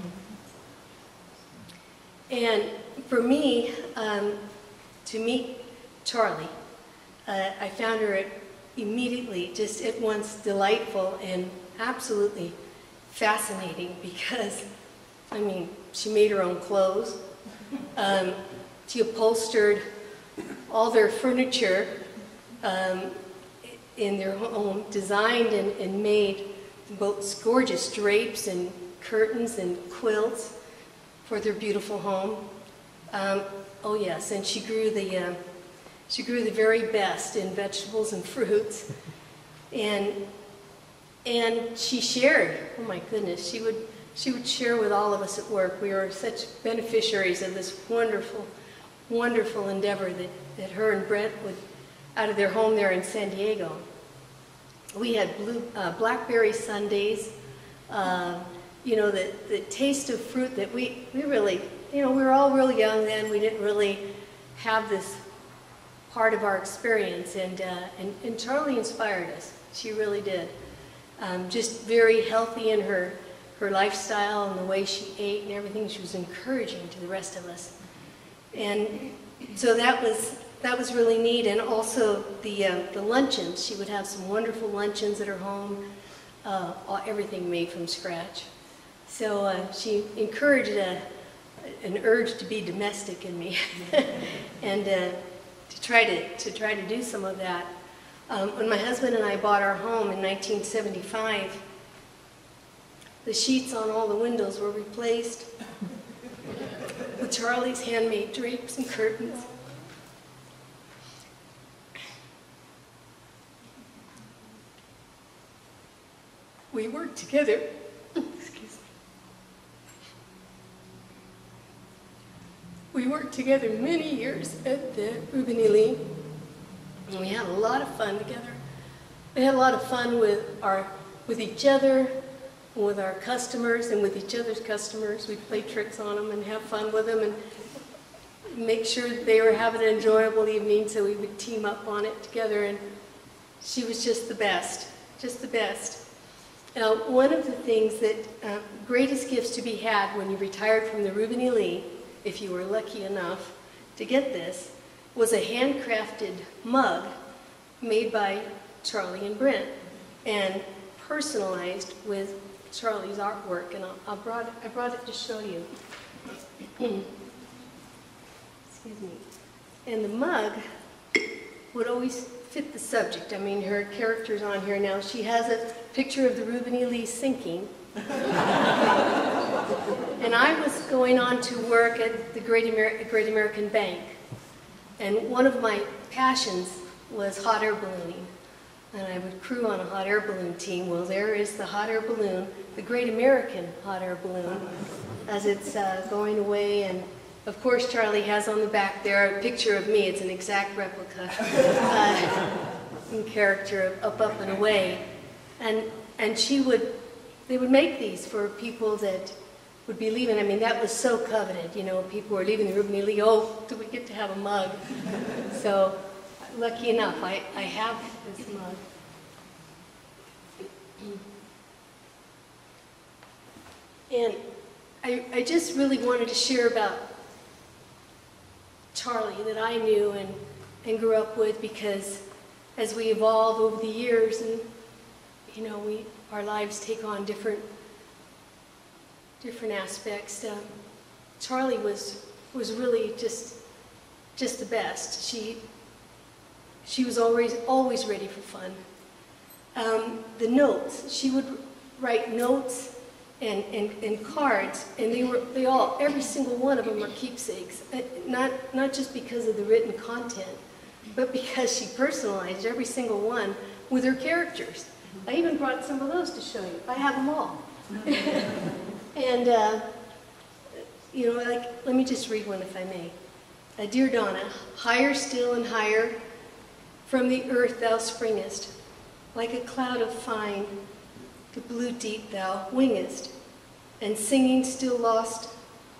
[SPEAKER 7] And for me, um, to meet Charlie, uh, I found her immediately just at once delightful and absolutely fascinating because, I mean, she made her own clothes. Um, she upholstered all their furniture um, in their home, designed and, and made both gorgeous drapes and curtains and quilts for their beautiful home. Um, oh yes, and she grew the uh, she grew the very best in vegetables and fruits, and and she shared. Oh my goodness, she would she would share with all of us at work. We were such beneficiaries of this wonderful, wonderful endeavor that that her and Brent would out of their home there in San Diego. We had blue uh, blackberry sundaes. Uh, You know, the, the taste of fruit that we, we really, you know, we were all real young then. We didn't really have this part of our experience. And, uh, and, and Charlie inspired us. She really did. Um, just very healthy in her, her lifestyle and the way she ate and everything. She was encouraging to the rest of us. And so that was, that was really neat. And also the, uh, the luncheons. She would have some wonderful luncheons at her home. Uh, all, everything made from scratch. So uh, she encouraged a, an urge to be domestic in me, and uh, to try to to try to do some of that. Um, when my husband and I bought our home in nineteen seventy-five, the sheets on all the windows were replaced with Charlie's handmade drapes and curtains. We worked together. Excuse me. we worked together many years at the Reuben E. Lee, and we had a lot of fun together. We had a lot of fun with our, with each other, with our customers, and with each other's customers. We'd play tricks on them and have fun with them and make sure that they were having an enjoyable evening, so we would team up on it together, and she was just the best, just the best. Now, one of the things that, uh, greatest gifts to be had when you retired from the Reuben E. Lee, if you were lucky enough to get this, was a handcrafted mug made by Charlie and Brent and personalized with Charlie's artwork. And I'll, I, brought it, I brought it to show you. Excuse me. And the mug would always fit the subject. I mean, her character's on here now. She has a picture of the Reuben E. Lee sinking. And I was going on to work at the Great, Amer Great American Bank. And one of my passions was hot air ballooning. And I would crew on a hot air balloon team. Well, there is the hot air balloon, the Great American hot air balloon, as it's uh, going away. And of course, Charlie has on the back there a picture of me. It's an exact replica uh, in character of Up, Up, and Away. And, and she would, they would make these for people that would be leaving. I mean, that was so coveted. You know, people were leaving the Reuben E. Lee. Oh, do we get to have a mug? So, lucky enough, I, I have this mug. And I, I just really wanted to share about Charlie that I knew and, and grew up with, because as we evolve over the years and, you know, we, our lives take on different, different aspects, um, Charlie was, was really just, just the best. She, she was always, always ready for fun. Um, the notes, she would write notes and, and, and cards, and they were, they all, every single one of them are keepsakes. Uh, not, not just because of the written content, but because she personalized every single one with her characters. I even brought some of those to show you. I have them all. And, uh, you know, like, let me just read one if I may. Uh, Dear Donna, higher still and higher from the earth thou springest, like a cloud of fine, the blue deep thou wingest, and singing still lost,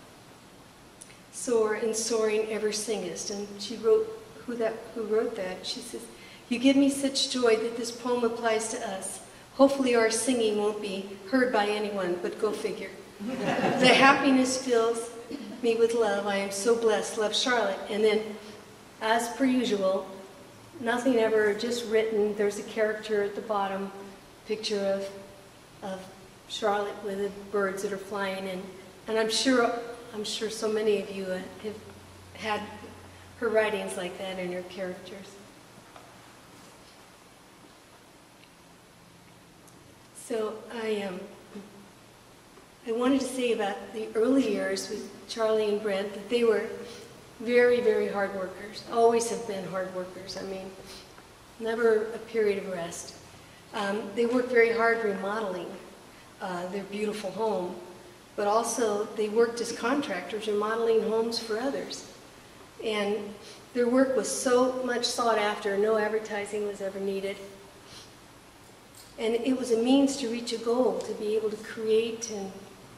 [SPEAKER 7] soar and soaring ever singest. And she wrote, who, that, who wrote that, she says, you give me such joy that this poem applies to us. Hopefully our singing won't be heard by anyone, but go figure. The happiness fills me with love. I am so blessed. Love, Charlotte. And then, as per usual, nothing ever, just written. There's a character at the bottom, picture of, of Charlotte with the birds that are flying. And, and I'm sure, I'm sure so many of you uh, have had her writings like that in her characters. So I, um, I wanted to say about the early years with Charlie and Brent that they were very, very hard workers. Always have been hard workers. I mean, never a period of rest. Um, they worked very hard remodeling uh, their beautiful home, but also they worked as contractors remodeling homes for others. And their work was so much sought after, no advertising was ever needed. And it was a means to reach a goal, to be able to create and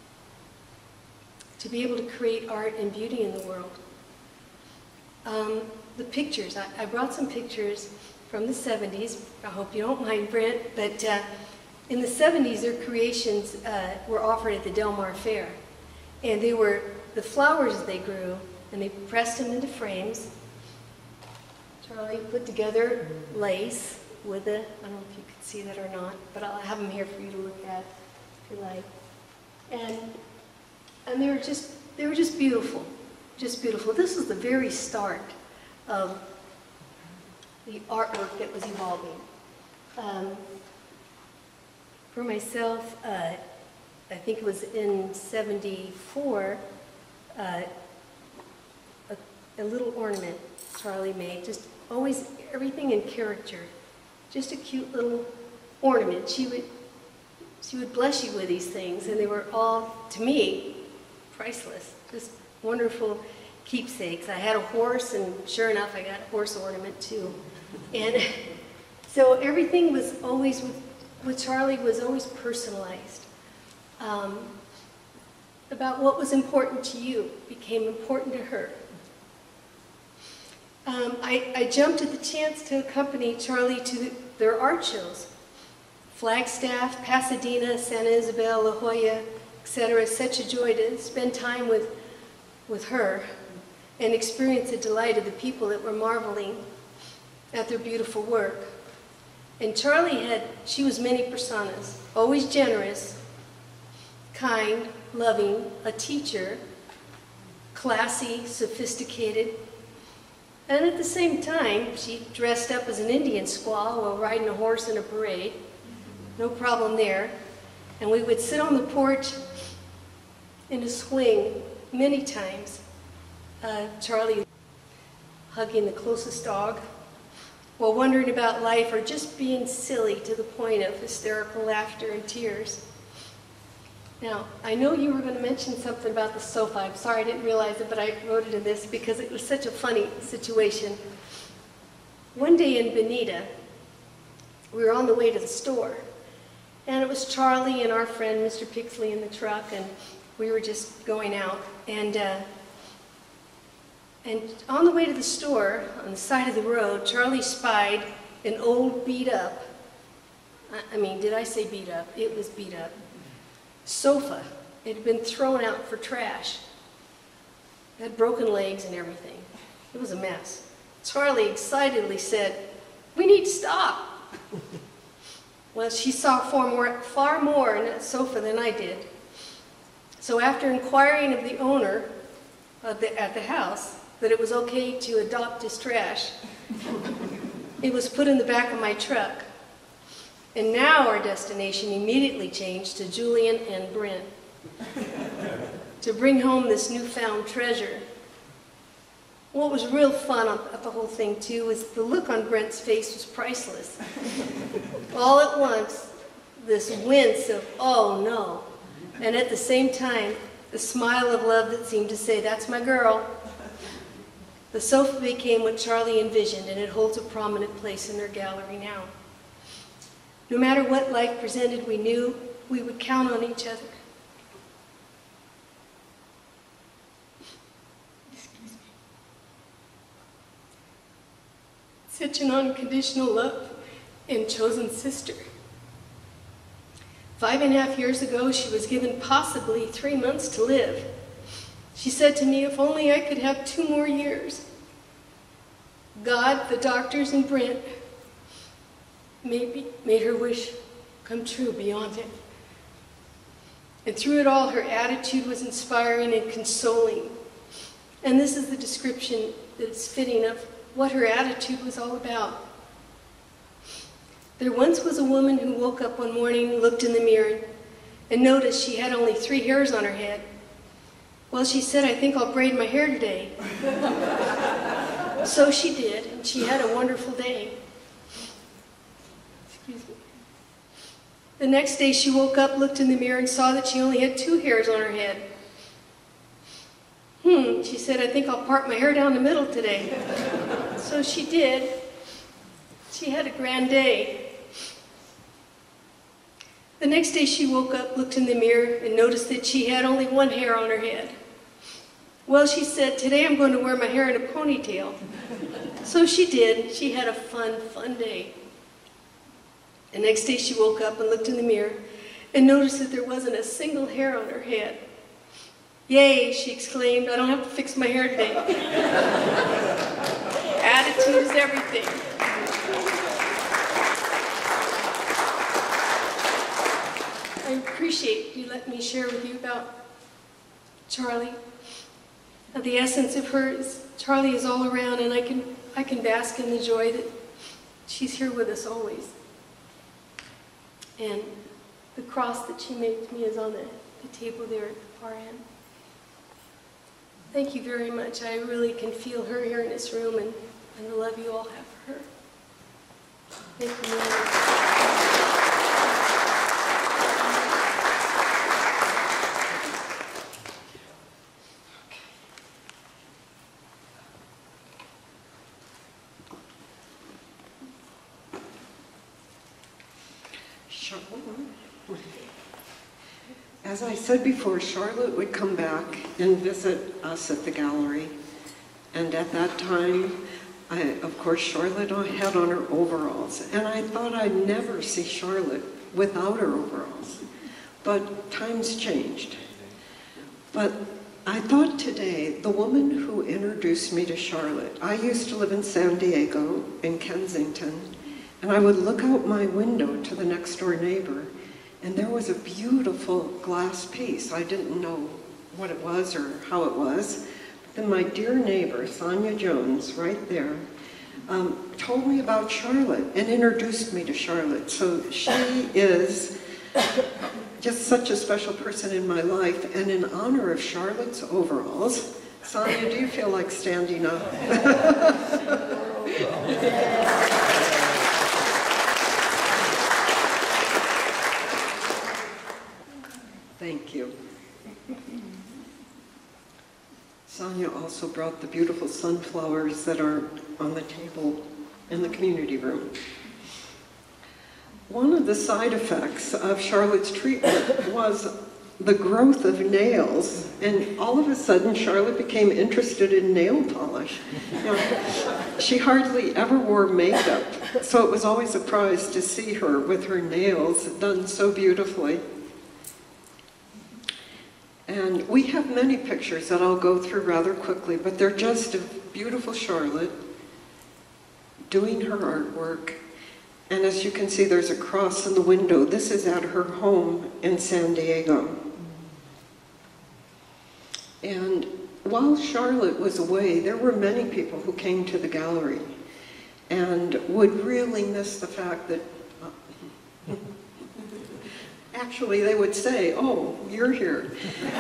[SPEAKER 7] to be able to create art and beauty in the world. Um, the pictures, I, I brought some pictures from the seventies. I hope you don't mind, Brent, but uh, in the seventies, their creations uh, were offered at the Del Mar Fair. And they were the flowers they grew, and they pressed them into frames. Charlie put together lace with a, I don't know if you can see that or not, but I'll have them here for you to look at if you like. And, and they were just, they were just beautiful, just beautiful. This was the very start of the artwork that was evolving. Um, for myself, uh, I think it was in seventy-four, uh, a, a little ornament Charlie made, just always everything in character. Just a cute little ornament. She would, she would bless you with these things, and they were all, to me, priceless, just wonderful. keepsakes. I had a horse, and sure enough, I got a horse ornament too. And so everything was always, with, with Charlie, was always personalized. Um, about what was important to you became important to her. Um, I, I jumped at the chance to accompany Charlie to the, their art shows. Flagstaff, Pasadena, Santa Isabel, La Jolla, et cetera. Such a joy to spend time with, with her and experience the delight of the people that were marveling at their beautiful work. And Charlie had, she was many personas, always generous, kind, loving, a teacher, classy, sophisticated, and at the same time, she dressed up as an Indian squaw while riding a horse in a parade. No problem there. And we would sit on the porch in a swing many times. Uh, Charlie hugging the closest dog while wondering about life or just being silly to the point of hysterical laughter and tears. Now, I know you were going to mention something about the sofa. I'm sorry I didn't realize it, but I wrote it in this because it was such a funny situation. One day in Bonita, we were on the way to the store, and it was Charlie and our friend, Mister Pixley, in the truck, and we were just going out. And, uh, and on the way to the store, on the side of the road, Charlie spied an old beat-up, I, I mean, did I say beat up? It was beat up. Sofa. It had been thrown out for trash. It had broken legs and everything. It was a mess. Charlie excitedly said, "We need to stop." Well, she saw far more, far more in that sofa than I did. So after inquiring of the owner of the, at the house that it was okay to adopt his trash, it was put in the back of my truck. And now our destination immediately changed to Julian and Brent to bring home this newfound treasure. What was real fun about the whole thing, too, was the look on Brent's face was priceless. All at once, this wince of, oh no, and at the same time, the smile of love that seemed to say, that's my girl. The sofa became what Charlie envisioned, and it holds a prominent place in their gallery now. No matter what life presented, we knew we would count on each other. Excuse me. Such an unconditional love and chosen sister. Five and a half years ago, she was given possibly three months to live. She said to me, if only I could have two more years. God, the doctors, and Brent Maybe made her wish come true beyond it. And through it all, her attitude was inspiring and consoling. And this is the description that's fitting of what her attitude was all about. There once was a woman who woke up one morning, looked in the mirror, and noticed she had only three hairs on her head. Well, she said, I think I'll braid my hair today. So she did, and she had a wonderful day. The next day she woke up, looked in the mirror, and saw that she only had two hairs on her head. Hmm, she said, I think I'll part my hair down the middle today. So she did. She had a grand day. The next day she woke up, looked in the mirror, and noticed that she had only one hair on her head. Well, she said, today I'm going to wear my hair in a ponytail. So she did. She had a fun, fun day. The next day she woke up and looked in the mirror and noticed that there wasn't a single hair on her head. Yay, she exclaimed, I don't have to fix my hair today. Attitude is everything. I appreciate you letting me share with you about Charlie. The essence of her is Charlie is all around, and I can, I can bask in the joy that she's here with us always. And the cross that she made to me is on the, the table there at the far end. Thank you very much. I really can feel her here in this room, and, and the love you all have for her. Thank you, Mary.
[SPEAKER 1] Charlotte. As I said before, Charlotte would come back and visit us at the gallery. And at that time, I, of course, Charlotte had on her overalls. And I thought I'd never see Charlotte without her overalls. But times changed. But I thought today, the woman who introduced me to Charlotte, I used to live in San Diego, in Kensington, and I would look out my window to the next door neighbor, and there was a beautiful glass piece. I didn't know what it was or how it was. But then my dear neighbor, Sonia Jones, right there, um, told me about Charlotte and introduced me to Charlotte. So she is just such a special person in my life. And in honor of Charlotte's overalls, Sonia, do you feel like standing up? Thank you. Sonia also brought the beautiful sunflowers that are on the table in the community room. One of the side effects of Charlotte's treatment was the growth of nails, and all of a sudden Charlotte became interested in nail polish. You know, she hardly ever wore makeup, so it was always a surprise to see her with her nails done so beautifully. And we have many pictures that I'll go through rather quickly, but they're just of beautiful Charlotte doing her artwork. And as you can see, there's a cross in the window. This is at her home in San Diego. And while Charlotte was away, there were many people who came to the gallery and would really miss the fact that uh, actually, they would say, oh, you're here.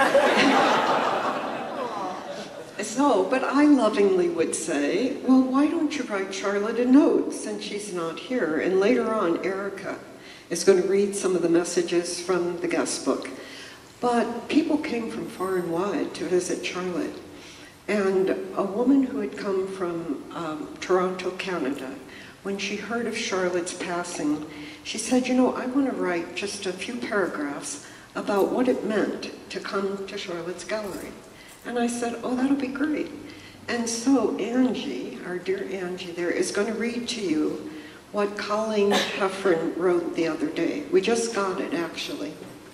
[SPEAKER 1] So, but I lovingly would say, well, why don't you write Charlotte a note since she's not here? And later on, Erica is going to read some of the messages from the guest book. But people came from far and wide to visit Charlotte. And a woman who had come from um, Toronto, Canada, when she heard of Charlotte's passing, she said, you know, I want to write just a few paragraphs about what it meant to come to Charlotte's gallery. And I said, oh, that'll be great. And so Angie, our dear Angie there, is going to read to you what Colleen Heffron wrote the other day. We just got it, actually.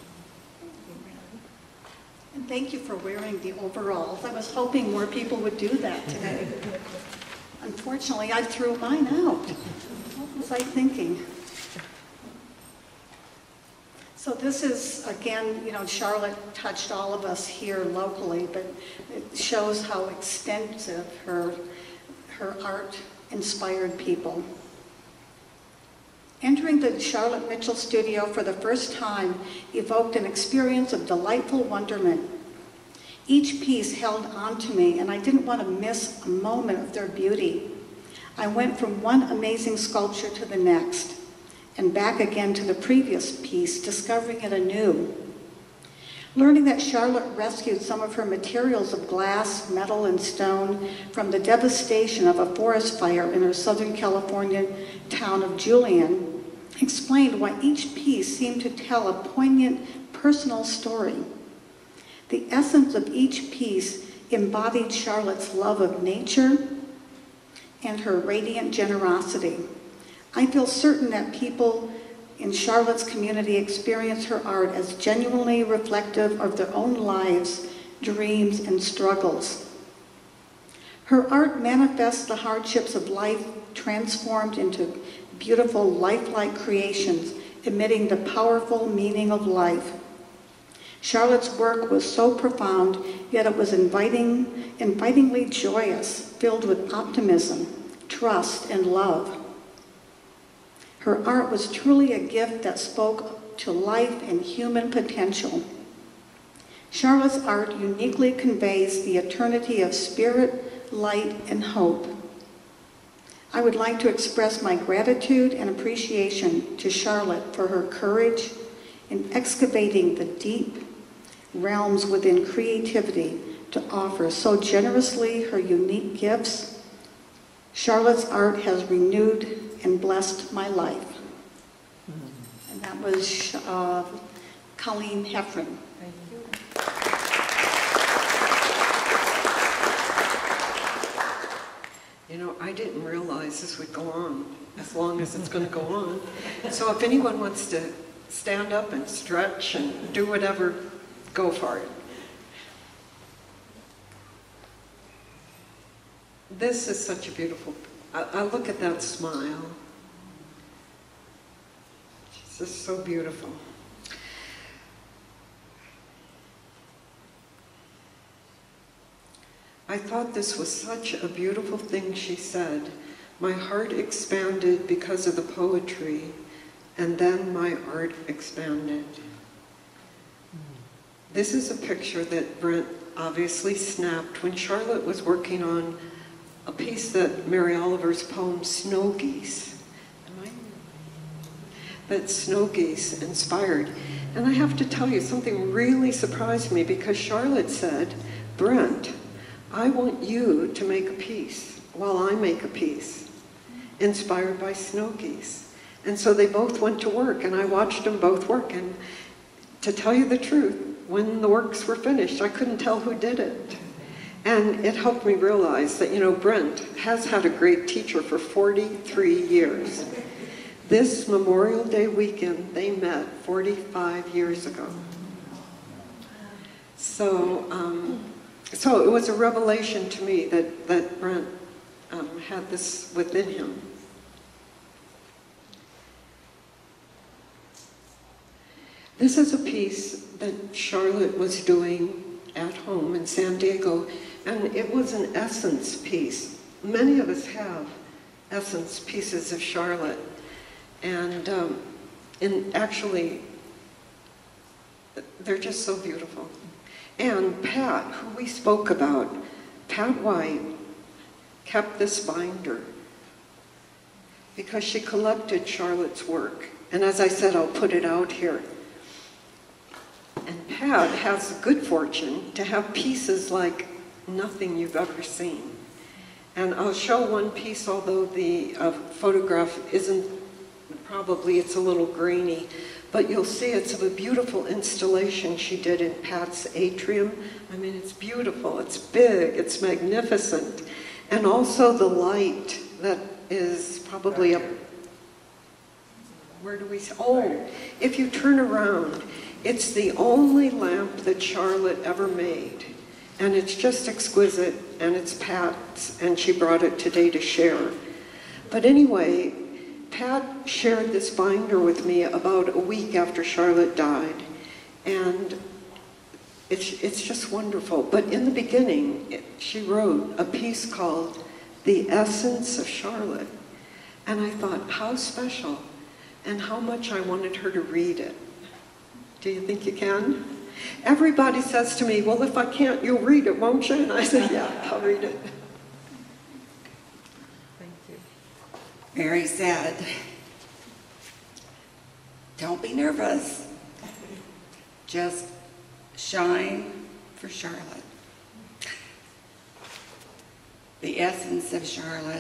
[SPEAKER 8] And thank you for wearing the overalls. I was hoping more people would do that today. Unfortunately, I threw mine out. What was I thinking? So this is, again, you know, Charlotte touched all of us here locally, but it shows how extensive her, her art inspired people. Entering the Charlotte Mitchell studio for the first time evoked an experience of delightful wonderment. Each piece held on to me, and I didn't want to miss a moment of their beauty. I went from one amazing sculpture to the next, and back again to the previous piece, discovering it anew. Learning that Charlotte rescued some of her materials of glass, metal, and stone from the devastation of a forest fire in her Southern California town of Julian explained why each piece seemed to tell a poignant personal story. The essence of each piece embodied Charlotte's love of nature and her radiant generosity. I feel certain that people in Charlotte's community experience her art as genuinely reflective of their own lives, dreams, and struggles. Her art manifests the hardships of life transformed into beautiful, lifelike creations, emitting the powerful meaning of life. Charlotte's work was so profound, yet it was inviting, invitingly joyous, filled with optimism, trust, and love. Her art was truly a gift that spoke to life and human potential. Charlotte's art uniquely conveys the eternity of spirit, light, and hope. I would like to express my gratitude and appreciation to Charlotte for her courage in excavating the deep realms within creativity to offer so generously her unique gifts. Charlotte's art has renewed and blessed my life. And that that was uh, Colleen Heffron.
[SPEAKER 1] Thank you. You know, I didn't realize this would go on as long as it's going to go on. So if anyone wants to stand up and stretch and do whatever, go for it. This is such a beautiful, I, I look at that smile. It's just so beautiful. I thought this was such a beautiful thing she said. My heart expanded because of the poetry, and then my art expanded. This is a picture that Brent obviously snapped when Charlotte was working on a piece that Mary Oliver's poem, Snow Geese, am I? That Snow Geese inspired. And I have to tell you, something really surprised me because Charlotte said, Brent, I want you to make a piece while I make a piece, inspired by snow geese. And so they both went to work, and I watched them both work. And to tell you the truth, when the works were finished, I couldn't tell who did it. And it helped me realize that, you know, Brent has had a great teacher for forty-three years. This Memorial Day weekend, they met forty-five years ago. So, um, So it was a revelation to me that, that Brent um, had this within him. This is a piece that Charlotte was doing at home in San Diego, and it was an essence piece. Many of us have essence pieces of Charlotte, and, um, and actually, they're just so beautiful. And Pat, who we spoke about, Pat White, kept this binder because she collected Charlotte's work. And as I said, I'll put it out here. And Pat has the good fortune to have pieces like nothing you've ever seen. And I'll show one piece, although the uh, photograph isn't, probably it's a little grainy, but you'll see it's of a beautiful installation she did in Pat's atrium. I mean, it's beautiful, it's big, it's magnificent. And also the light that is probably up, where do we see? Oh, if you turn around, it's the only lamp that Charlotte ever made. And it's just exquisite, and it's Pat's, and she brought it today to share. But anyway, Pat shared this binder with me about a week after Charlotte died, and it's, it's just wonderful. But in the beginning, it, she wrote a piece called The Essence of Charlotte, and I thought, how special, and how much I wanted her to read it. Do you think you can? Everybody says to me, well, if I can't, you'll read it, won't you? And I say, yeah, I'll read it.
[SPEAKER 9] Mary said, don't be nervous, just shine for Charlotte. The essence of Charlotte,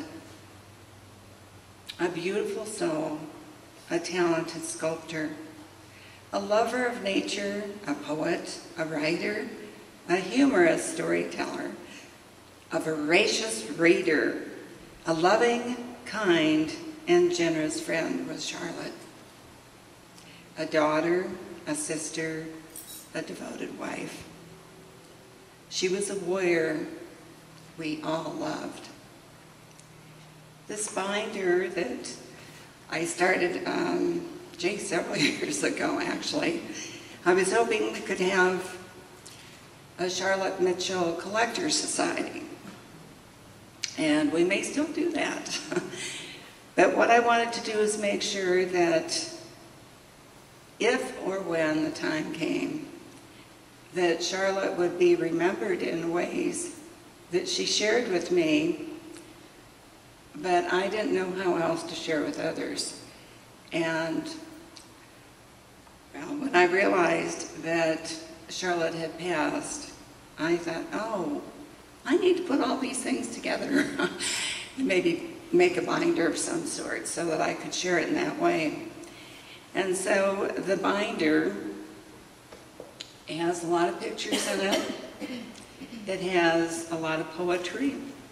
[SPEAKER 9] a beautiful soul, a talented sculptor, a lover of nature, a poet, a writer, a humorous storyteller, a voracious reader, a loving, kind, and generous friend was Charlotte. A daughter, a sister, a devoted wife. She was a warrior we all loved. This binder that I started, um, gee, several years ago actually, I was hoping we could have a Charlotte Mitchell Collector Society. And we may still do that. But what I wanted to do is make sure that if or when the time came, that Charlotte would be remembered in ways that she shared with me, but I didn't know how else to share with others. And well, when I realized that Charlotte had passed, I thought, oh, I need to put all these things together and maybe make a binder of some sort so that I could share it in that way. And so the binder has a lot of pictures in it. It has a lot of poetry.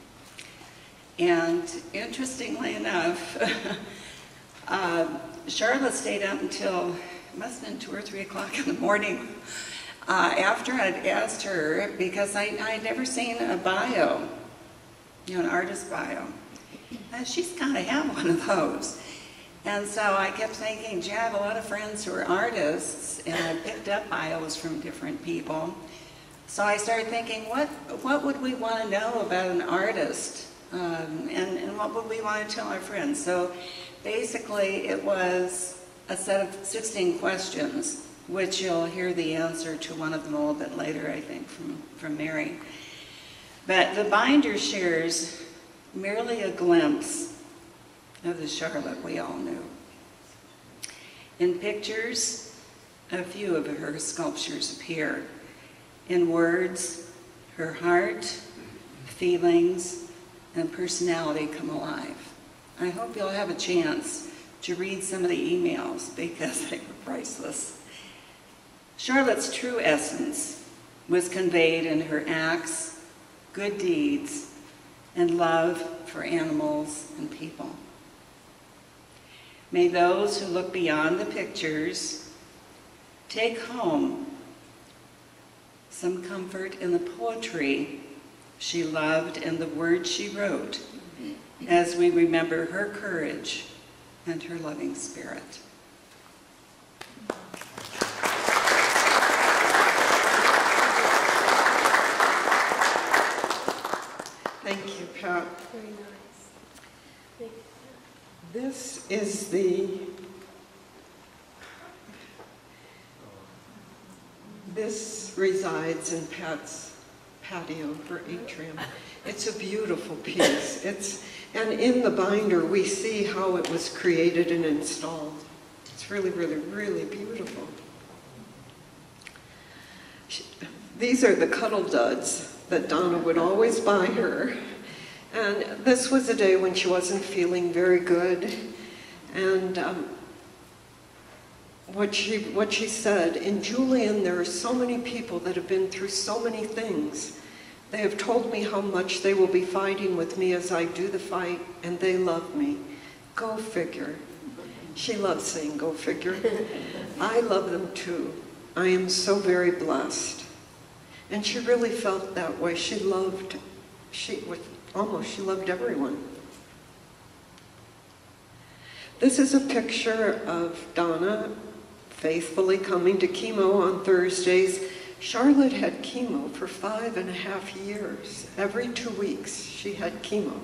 [SPEAKER 9] And interestingly enough, uh, Charlotte stayed up until, it must have been two or three o'clock in the morning, uh, after I'd asked her, because I, I'd never seen a bio, you know, an artist bio. And she's got to have one of those. And so I kept thinking, gee, I have a lot of friends who are artists, and I picked up bios from different people. So I started thinking, what, what would we want to know about an artist? Um, and, and what would we want to tell our friends? So basically it was a set of sixteen questions, which you'll hear the answer to one of them a little bit later, I think, from, from Mary. But the binder shares merely a glimpse of the Charlotte we all knew. In pictures, a few of her sculptures appear. In words, her heart, feelings, and personality come alive. I hope you'll have a chance to read some of the emails because they were priceless. Charlotte's true essence was conveyed in her acts, good deeds, and love for animals and people. May those who look beyond the pictures take home some comfort in the poetry she loved and the words she wrote as we remember her courage and her loving spirit.
[SPEAKER 1] Thank you, Pat.
[SPEAKER 7] Very nice. Thank you.
[SPEAKER 1] This is the, this resides in Pat's patio, her atrium. It's a beautiful piece. It's, and in the binder we see how it was created and installed. It's really, really, really beautiful. She, these are the cuddle duds that Donna would always buy her. And this was a day when she wasn't feeling very good. And um, what she, what she said, in Julian, there are so many people that have been through so many things. They have told me how much they will be fighting with me as I do the fight, and they love me. Go figure. She loves saying go figure. I love them too. I am so very blessed. And she really felt that way. She loved, she with almost, she loved everyone. This is a picture of Donna faithfully coming to chemo on Thursdays. Charlotte had chemo for five and a half years. Every two weeks she had chemo.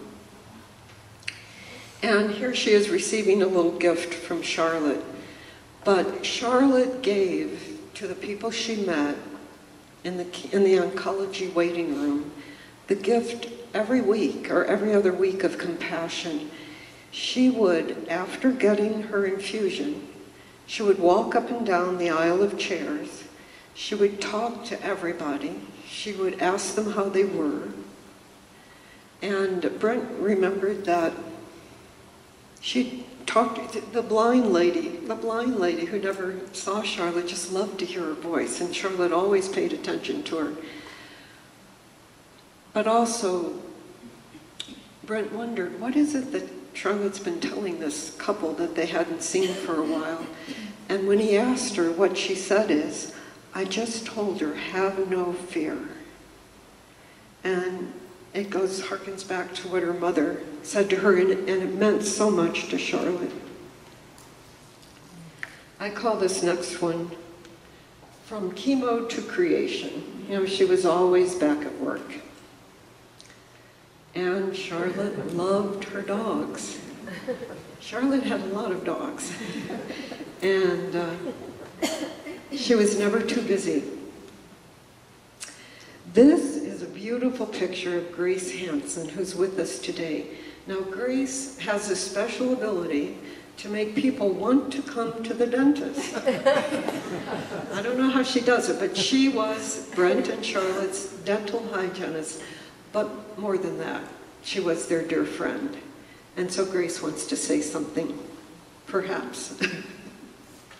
[SPEAKER 1] And here she is receiving a little gift from Charlotte. But Charlotte gave to the people she met in the, in the oncology waiting room the gift every week or every other week of compassion. She would, after getting her infusion, she would walk up and down the aisle of chairs. She would talk to everybody. She would ask them how they were. And Brent remembered that she talked to the blind lady, the blind lady who never saw Charlotte, just loved to hear her voice, and Charlotte always paid attention to her. But also, Brent wondered, what is it that Charlotte's been telling this couple that they hadn't seen for a while? And when he asked her, what she said is, I just told her, have no fear. And it goes, harkens back to what her mother said to her, and, and it meant so much to Charlotte. I call this next one, From Chemo to Creation. You know, she was always back at work. And Charlotte loved her dogs. Charlotte had a lot of dogs. And uh, she was never too busy. This is a beautiful picture of Grace Hansen, who's with us today. Now, Grace has a special ability to make people want to come to the dentist. I don't know how she does it, but she was Brent and Charlotte's dental hygienist. But more than that, she was their dear friend. And so Grace wants to say something, perhaps.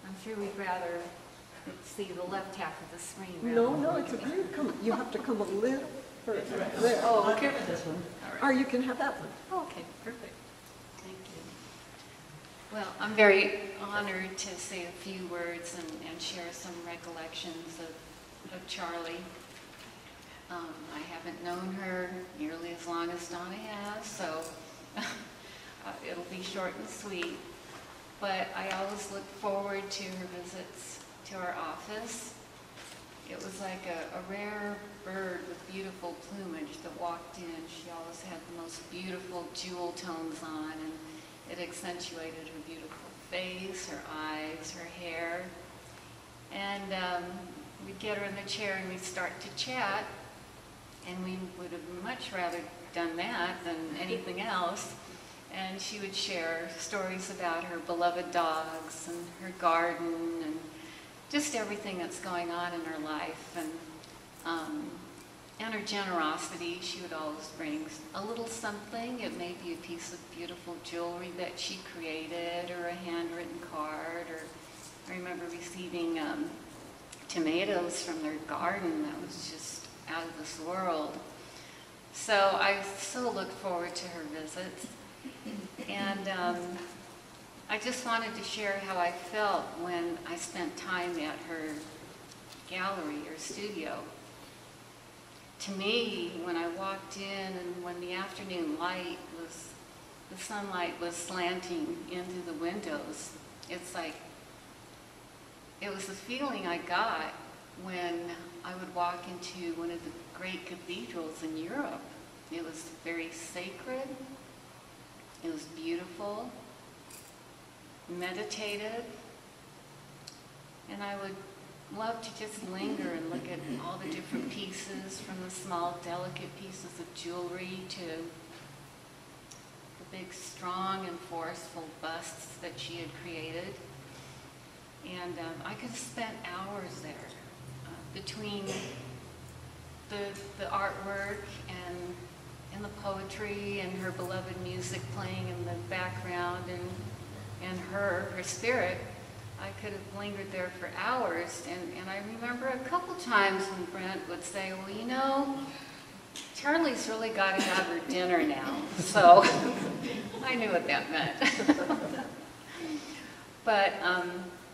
[SPEAKER 10] I'm sure we'd rather see the left half of the screen.
[SPEAKER 1] No, no, it's okay. Come, you have to come a little further. There.
[SPEAKER 10] Oh, okay.
[SPEAKER 1] This one.
[SPEAKER 10] All right.
[SPEAKER 1] Or you can have that one.
[SPEAKER 10] Oh, okay, perfect. Thank you. Well, I'm very honored to say a few words and, and share some recollections of, of Charlie. Um, I haven't known her nearly as long as Donna has, so uh, it'll be short and sweet. But I always look forward to her visits to our office. It was like a, a rare bird with beautiful plumage that walked in. She always had the most beautiful jewel tones on, and it accentuated her beautiful face, her eyes, her hair. And um, we'd get her in the chair and we'd start to chat, and we would have much rather done that than anything else. And she would share stories about her beloved dogs and her garden and just everything that's going on in her life. And, um, and her generosity. She would always bring a little something. It may be a piece of beautiful jewelry that she created, or a handwritten card, or I remember receiving um, tomatoes from their garden that was just out of this world. So I so look forward to her visits. And um, I just wanted to share how I felt when I spent time at her gallery or studio. To me, when I walked in and when the afternoon light was, the sunlight was slanting into the windows, it's like, it was the feeling I got when I would walk into one of the great cathedrals in Europe. It was very sacred. It was beautiful, meditative, and I would love to just linger and look at all the different pieces, from the small, delicate pieces of jewelry to the big, strong and forceful busts that she had created. And um, I could have spent hours there uh, between the, the artwork and and the poetry and her beloved music playing in the background, and and her, her spirit. I could have lingered there for hours. And, and I remember a couple times when Brent would say, well, you know, Charlie's really got to have her dinner now. So I knew what that meant. But um,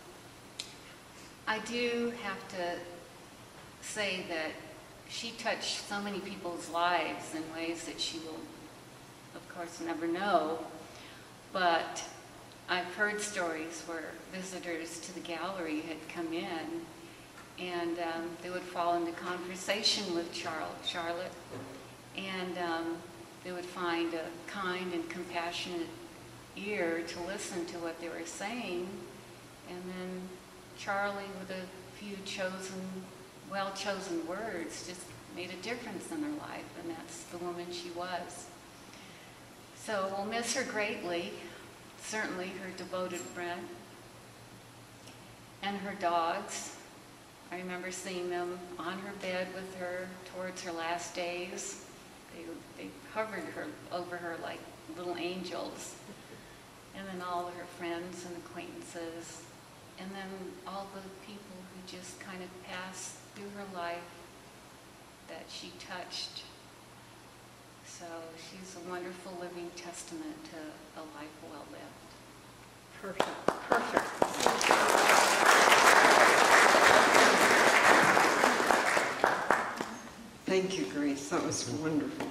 [SPEAKER 10] I do have to say that she touched so many people's lives in ways that she will, of course, never know. But I've heard stories where visitors to the gallery had come in, and um, they would fall into conversation with Char- Charlotte, and um, they would find a kind and compassionate ear to listen to what they were saying. And then Charlie, with a few chosen well-chosen words, just made a difference in her life, and that's the woman she was. So we'll miss her greatly, certainly her devoted Brent, and her dogs. I remember seeing them on her bed with her towards her last days. They, they hovered her, over her like little angels. And then all of her friends and acquaintances, and then all the people who just kind of passed through her life that she touched. So she's a wonderful living testament to a life well lived.
[SPEAKER 1] Perfect, perfect. Thank you, Grace. That was wonderful.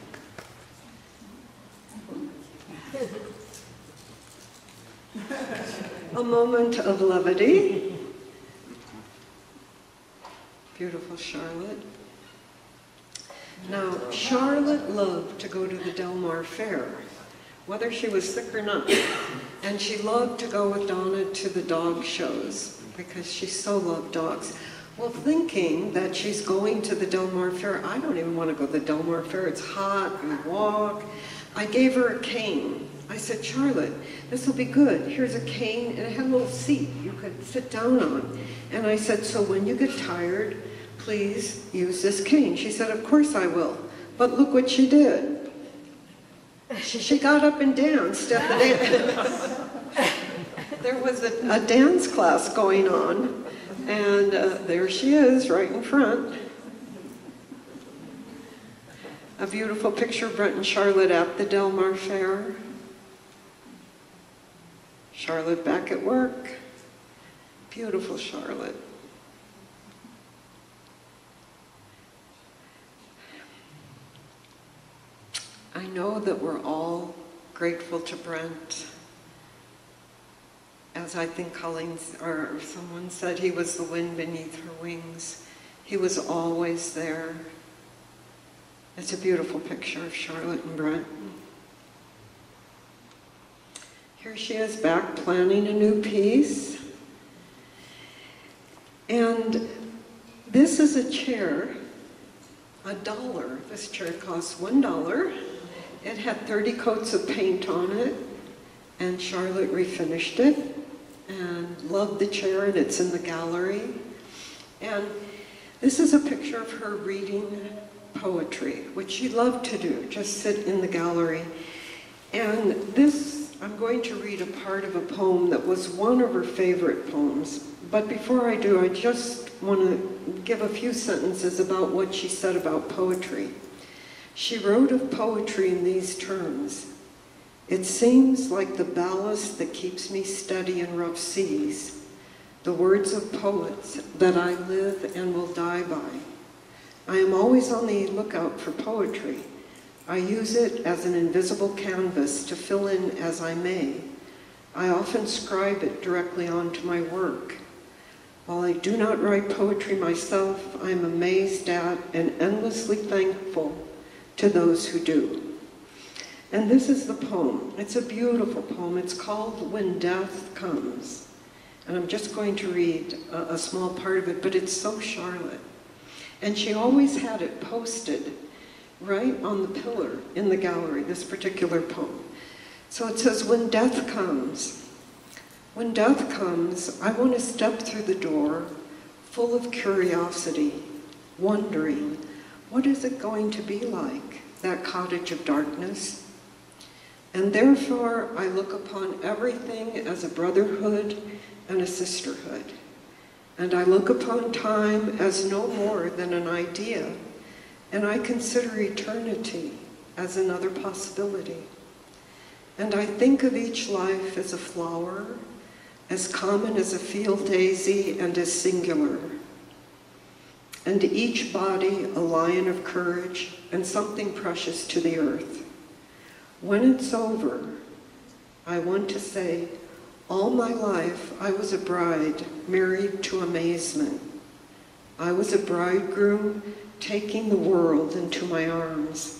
[SPEAKER 1] A moment of levity. Beautiful Charlotte. Now, Charlotte loved to go to the Del Mar Fair, whether she was sick or not. And she loved to go with Donna to the dog shows because she so loved dogs. Well, thinking that she's going to the Del Mar Fair, I don't even want to go to the Del Mar Fair. It's hot, we walk. I gave her a cane. I said, Charlotte, this will be good. Here's a cane, and it had a little seat you could sit down on. And I said, so when you get tired, please use this cane. She said, of course I will. But look what she did. She, she got up and down, stepping in. there was a, a dance class going on, and uh, there she is right in front. A beautiful picture of Brent and Charlotte at the Del Mar Fair. Charlotte back at work. Beautiful Charlotte. I know that we're all grateful to Brent. As I think Colleen or someone said, he was the wind beneath her wings. He was always there. It's a beautiful picture of Charlotte and Brent. Here she is back planning a new piece. And this is a chair, a dollar. This chair costs one dollar. It had thirty coats of paint on it, and Charlotte refinished it and loved the chair, and it's in the gallery. And this is a picture of her reading poetry, which she loved to do, just sit in the gallery. And this, I'm going to read a part of a poem that was one of her favorite poems. But before I do, I just want to give a few sentences about what she said about poetry. She wrote of poetry in these terms: "It seems like the ballast that keeps me steady in rough seas, the words of poets that I live and will die by. I am always on the lookout for poetry. I use it as an invisible canvas to fill in as I may. I often scribe it directly onto my work. While I do not write poetry myself, I am amazed at and endlessly thankful to those who do." And this is the poem. It's a beautiful poem. It's called "When Death Comes." And I'm just going to read a, a small part of it, but it's so Charlotte. And she always had it posted right on the pillar in the gallery, this particular poem. So it says, "When death comes, when death comes, I want to step through the door full of curiosity, wondering, what is it going to be like, that cottage of darkness? And therefore I look upon everything as a brotherhood and a sisterhood. And I look upon time as no more than an idea, and I consider eternity as another possibility. And I think of each life as a flower, as common as a field daisy and as singular. And each body a lion of courage and something precious to the earth. When it's over, I want to say, all my life I was a bride married to amazement. I was a bridegroom taking the world into my arms.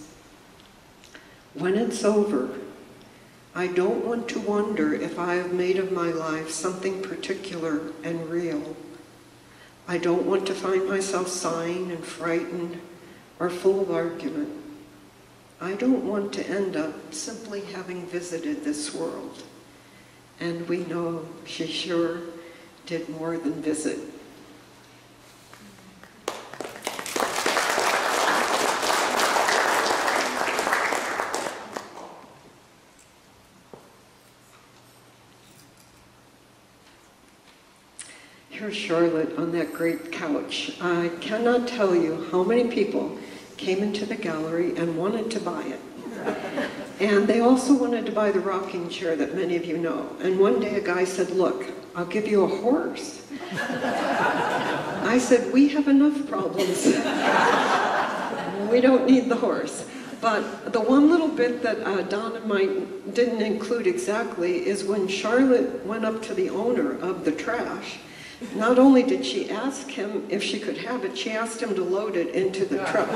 [SPEAKER 1] When it's over, I don't want to wonder if I have made of my life something particular and real. I don't want to find myself sighing and frightened or full of argument. I don't want to end up simply having visited this world. And we know she sure did more than visit. Here's Charlotte on that great couch. I cannot tell you how many people came into the gallery and wanted to buy it. And they also wanted to buy the rocking chair that many of you know. And one day a guy said, "Look, I'll give you a horse." I said, "We have enough problems. We don't need the horse." But the one little bit that uh, Donna might didn't include exactly is when Charlotte went up to the owner of the trash. Not only did she ask him if she could have it, she asked him to load it into the truck.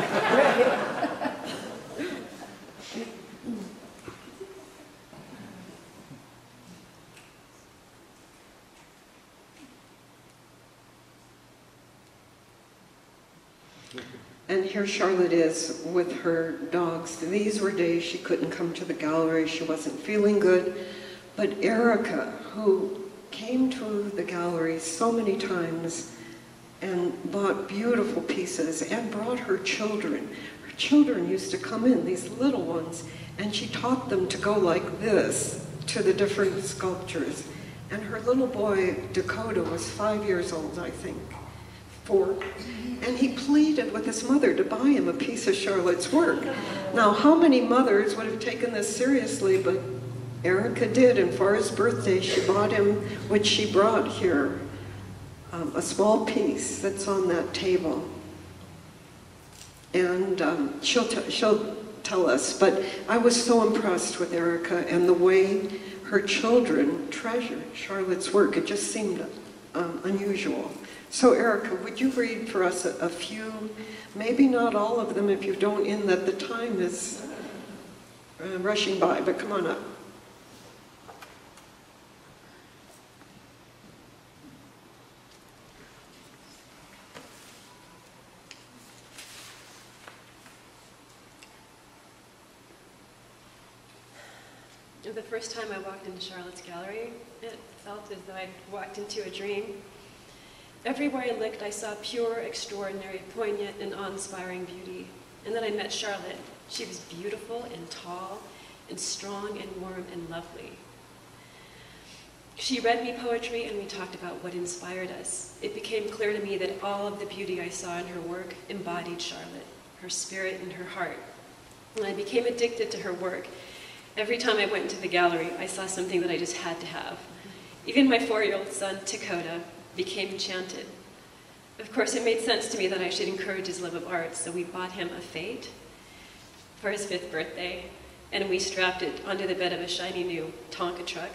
[SPEAKER 1] And here Charlotte is with her dogs. These were days she couldn't come to the gallery. She wasn't feeling good. But Erica, who came to the gallery so many times and bought beautiful pieces and brought her children. Her children used to come in, these little ones, and she taught them to go like this to the different sculptures. and her little boy, Dakota, was five years old, I think, four, and he pleaded with his mother to buy him a piece of Charlotte's work. Now, how many mothers would have taken this seriously, but Erica did, and for his birthday, she bought him, which she brought here, um, a small piece that's on that table. And um, she'll, t she'll tell us, but I was so impressed with Erica and the way her children treasured Charlotte's work. It just seemed um, unusual. So Erica, would you read for us a, a few, maybe not all of them if you don't, in that the time is uh, rushing by, but come on up.
[SPEAKER 11] The first time I walked into Charlotte's gallery, it felt as though I'd walked into a dream. Everywhere I looked, I saw pure, extraordinary, poignant, and awe-inspiring beauty. And then I met Charlotte. She was beautiful and tall and strong and warm and lovely. She read me poetry and we talked about what inspired us. It became clear to me that all of the beauty I saw in her work embodied Charlotte, her spirit and her heart. And I became addicted to her work. Every time I went into the gallery, I saw something that I just had to have. Even my four-year-old son, Dakota, became enchanted. Of course, it made sense to me that I should encourage his love of art, so we bought him a Fate for his fifth birthday, and we strapped it onto the bed of a shiny new Tonka truck.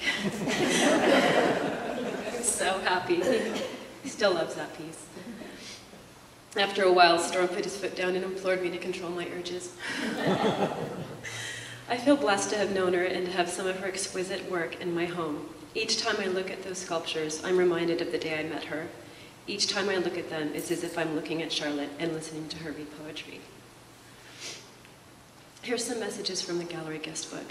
[SPEAKER 11] So happy. He still loves that piece. After a while, Storm put his foot down and implored me to control my urges. I feel blessed to have known her and to have some of her exquisite work in my home. Each time I look at those sculptures, I'm reminded of the day I met her. Each time I look at them, it's as if I'm looking at Charlotte and listening to her read poetry. Here's some messages from the gallery guest book.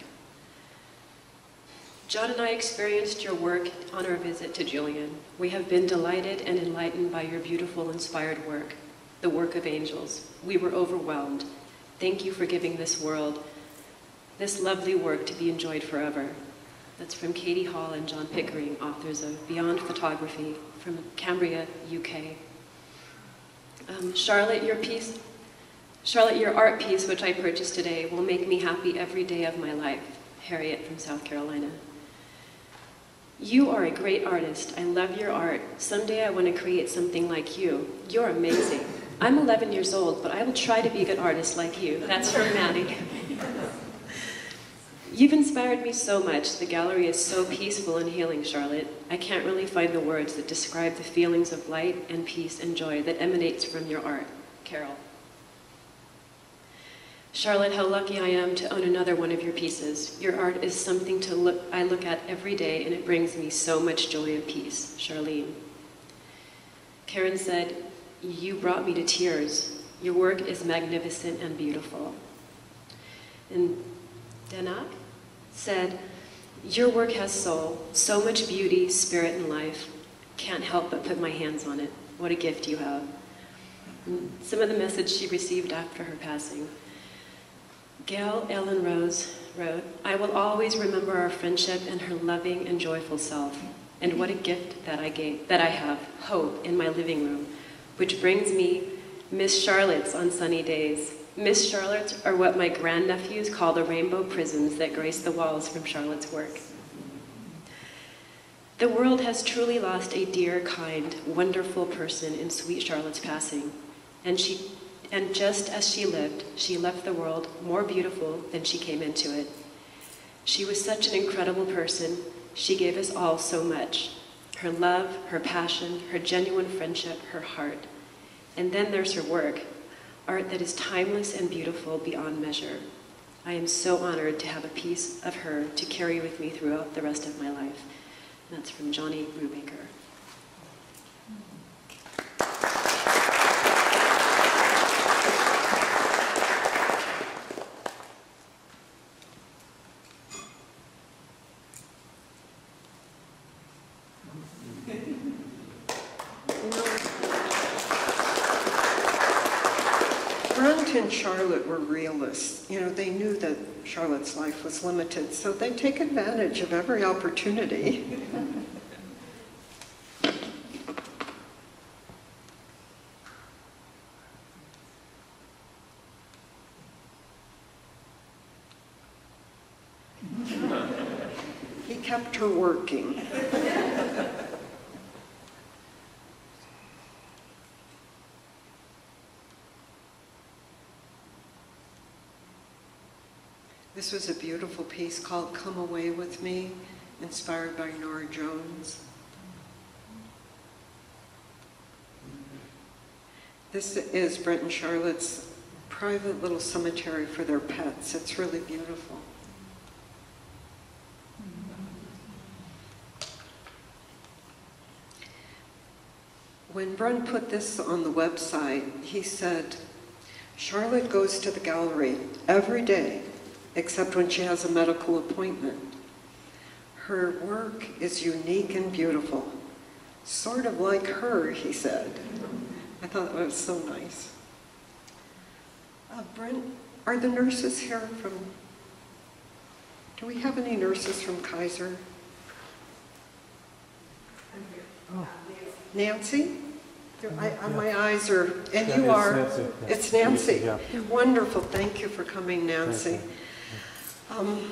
[SPEAKER 11] John and I experienced your work on our visit to Julian. We have been delighted and enlightened by your beautiful, inspired work, the work of angels. We were overwhelmed. Thank you for giving this world this lovely work to be enjoyed forever. That's from Katie Hall and John Pickering, authors of Beyond Photography from Cambria, U K. Um, Charlotte, your piece, Charlotte, your art piece, which I purchased today, will make me happy every day of my life. Harriet from South Carolina. You are a great artist. I love your art. Someday I want to create something like you. You're amazing. I'm eleven years old, but I will try to be a good artist like you. That's from Maddie. You've inspired me so much. The gallery is so peaceful and healing, Charlotte. I can't really find the words that describe the feelings of light and peace and joy that emanates from your art. Carol. Charlotte, how lucky I am to own another one of your pieces. Your art is something to look, I look at every day, and it brings me so much joy and peace. Charlene. Karen said, you brought me to tears. Your work is magnificent and beautiful. And Danak said, your work has soul, so much beauty, spirit, and life. Can't help but put my hands on it. What a gift you have. And some of the message she received after her passing. Gail Ellen Rose wrote, I will always remember our friendship and her loving and joyful self. And what a gift that I gave, that I have, hope in my living room, which brings me Miss Charlotte's on sunny days. Miss Charlotte's are what my grandnephews call the rainbow prisms that grace the walls from Charlotte's work. The world has truly lost a dear, kind, wonderful person in sweet Charlotte's passing. And she, and just as she lived, she left the world more beautiful than she came into it. She was such an incredible person. She gave us all so much. Her love, her passion, her genuine friendship, her heart. And then there's her work. Art that is timeless and beautiful beyond measure. I am so honored to have a piece of her to carry with me throughout the rest of my life. And that's from Johnny Brubaker.
[SPEAKER 1] And Charlotte were realists. You know, they knew that Charlotte's life was limited, so they take advantage of every opportunity. kept her working. This was a beautiful piece called Come Away With Me, inspired by Nora Jones. This is Brent and Charlotte's private little cemetery for their pets. It's really beautiful. When Brent put this on the website, he said, Charlotte goes to the gallery every day, except when she has a medical appointment. Her work is unique and beautiful, sort of like her, he said. I thought that was so nice. Uh, Brent, are the nurses here from, do we have any nurses from Kaiser?
[SPEAKER 4] Oh.
[SPEAKER 1] Nancy? I, I, my eyes are, and
[SPEAKER 4] Yeah,
[SPEAKER 1] you
[SPEAKER 4] it's
[SPEAKER 1] are.
[SPEAKER 4] Nancy.
[SPEAKER 1] It's Nancy.
[SPEAKER 4] Yeah.
[SPEAKER 1] Wonderful. Thank you for coming, Nancy.
[SPEAKER 4] Thank
[SPEAKER 1] Um,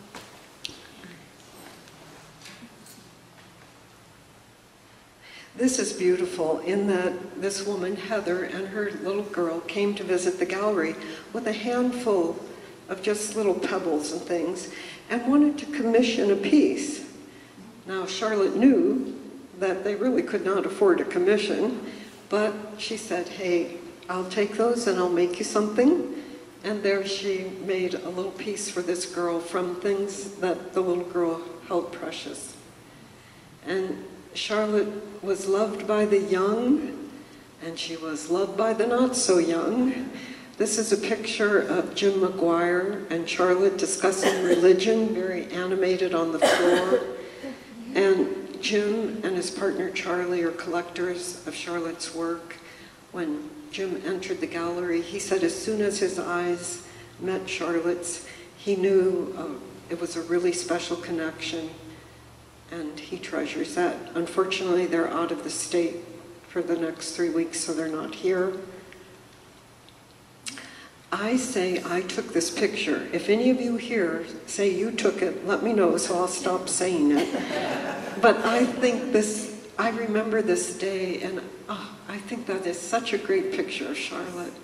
[SPEAKER 1] this is beautiful in that this woman, Heather, and her little girl came to visit the gallery with a handful of just little pebbles and things and wanted to commission a piece. Now, Charlotte knew that they really could not afford a commission, but she said, hey, I'll take those and I'll make you something. And there she made a little piece for this girl from things that the little girl held precious. And Charlotte was loved by the young, and she was loved by the not so young. This is a picture of Jim McGuire and Charlotte discussing religion, very animated on the floor. And Jim and his partner Charlie are collectors of Charlotte's work. When Jim entered the gallery, he said as soon as his eyes met Charlotte's, he knew uh, it was a really special connection, and he treasures that. Unfortunately, they're out of the state for the next three weeks, so they're not here. I say I took this picture. If any of you here say you took it, let me know so I'll stop saying it. But I think this, I remember this day, and oh, I think that is such a great picture of Charlotte.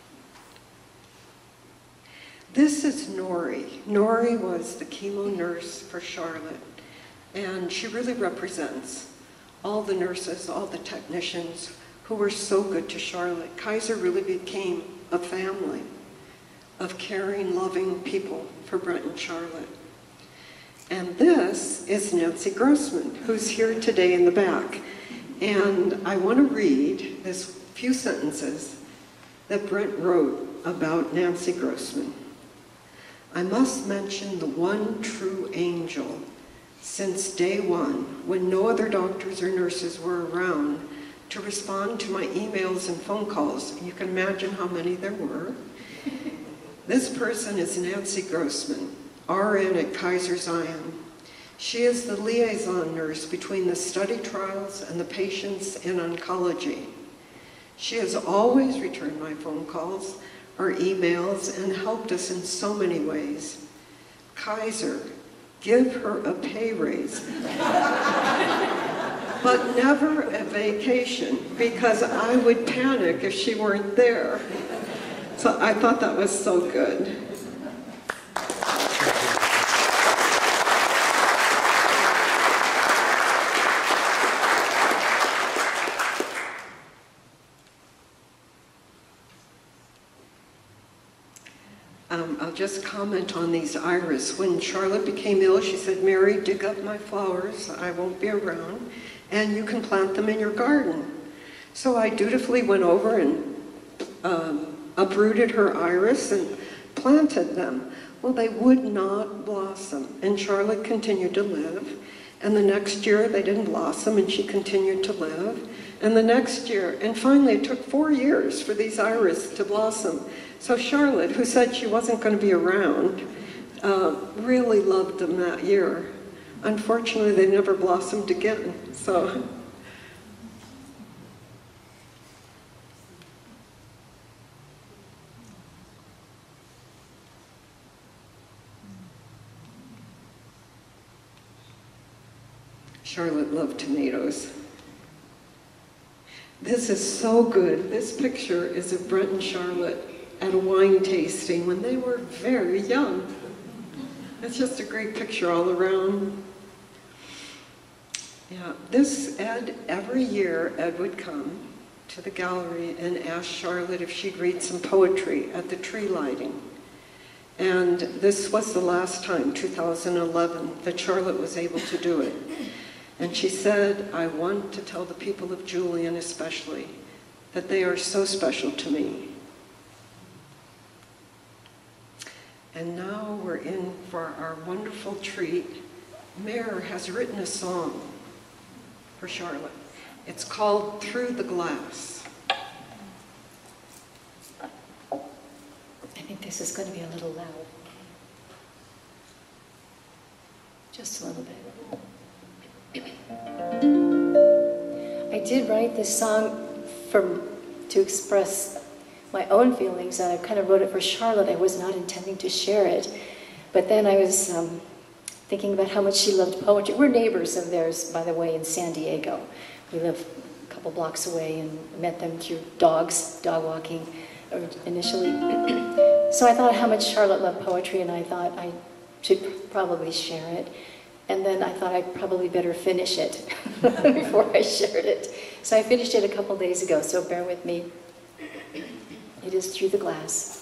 [SPEAKER 1] This is Nori. Nori was the chemo nurse for Charlotte, and she really represents all the nurses, all the technicians who were so good to Charlotte. Kaiser really became a family of caring, loving people for Brent and Charlotte. And this is Nancy Grossman, who's here today in the back. And I want to read this few sentences that Brent wrote about Nancy Grossman. I must mention the one true angel. Since day one, when no other doctors or nurses were around to respond to my emails and phone calls, you can imagine how many there were. This person is Nancy Grossman, R N at Kaiser Zion. She is the liaison nurse between the study trials and the patients in oncology. She has always returned my phone calls or emails and helped us in so many ways. Kaiser, give her a pay raise, but never a vacation, because I would panic if she weren't there. So I thought that was so good. Um, I'll just comment on these iris. When Charlotte became ill, she said, Mary, dig up my flowers. I won't be around, and you can plant them in your garden. So I dutifully went over and um, uprooted her iris and planted them. Well, they would not blossom, and Charlotte continued to live. And the next year, they didn't blossom, and she continued to live. And the next year, and finally, it took four years for these iris to blossom. So Charlotte, who said she wasn't going to be around, uh, really loved them that year. Unfortunately, they never blossomed again. So. Charlotte loved tomatoes. This is so good. This picture is of Brent and Charlotte at a wine tasting when they were very young. It's just a great picture all around. Yeah, this Ed, every year Ed would come to the gallery and ask Charlotte if she'd read some poetry at the tree lighting. And this was the last time, two thousand eleven, that Charlotte was able to do it. And she said, I want to tell the people of Julian especially that they are so special to me. And now we're in for our wonderful treat. Mair has written a song for Charlotte. It's called Through the Glass.
[SPEAKER 12] I think this is going to be a little loud. Just a little bit. I did write this song for, to express my own feelings. I kind of wrote it for Charlotte. I was not intending to share it. But then I was um, thinking about how much she loved poetry. We're neighbors of theirs, by the way, in San Diego. We live a couple blocks away and met them through dogs, dog walking initially. So I thought how much Charlotte loved poetry, and I thought I should probably share it. And then I thought I'd probably better finish it before I shared it. So I finished it a couple days ago, so bear with me. It is Through the Glass.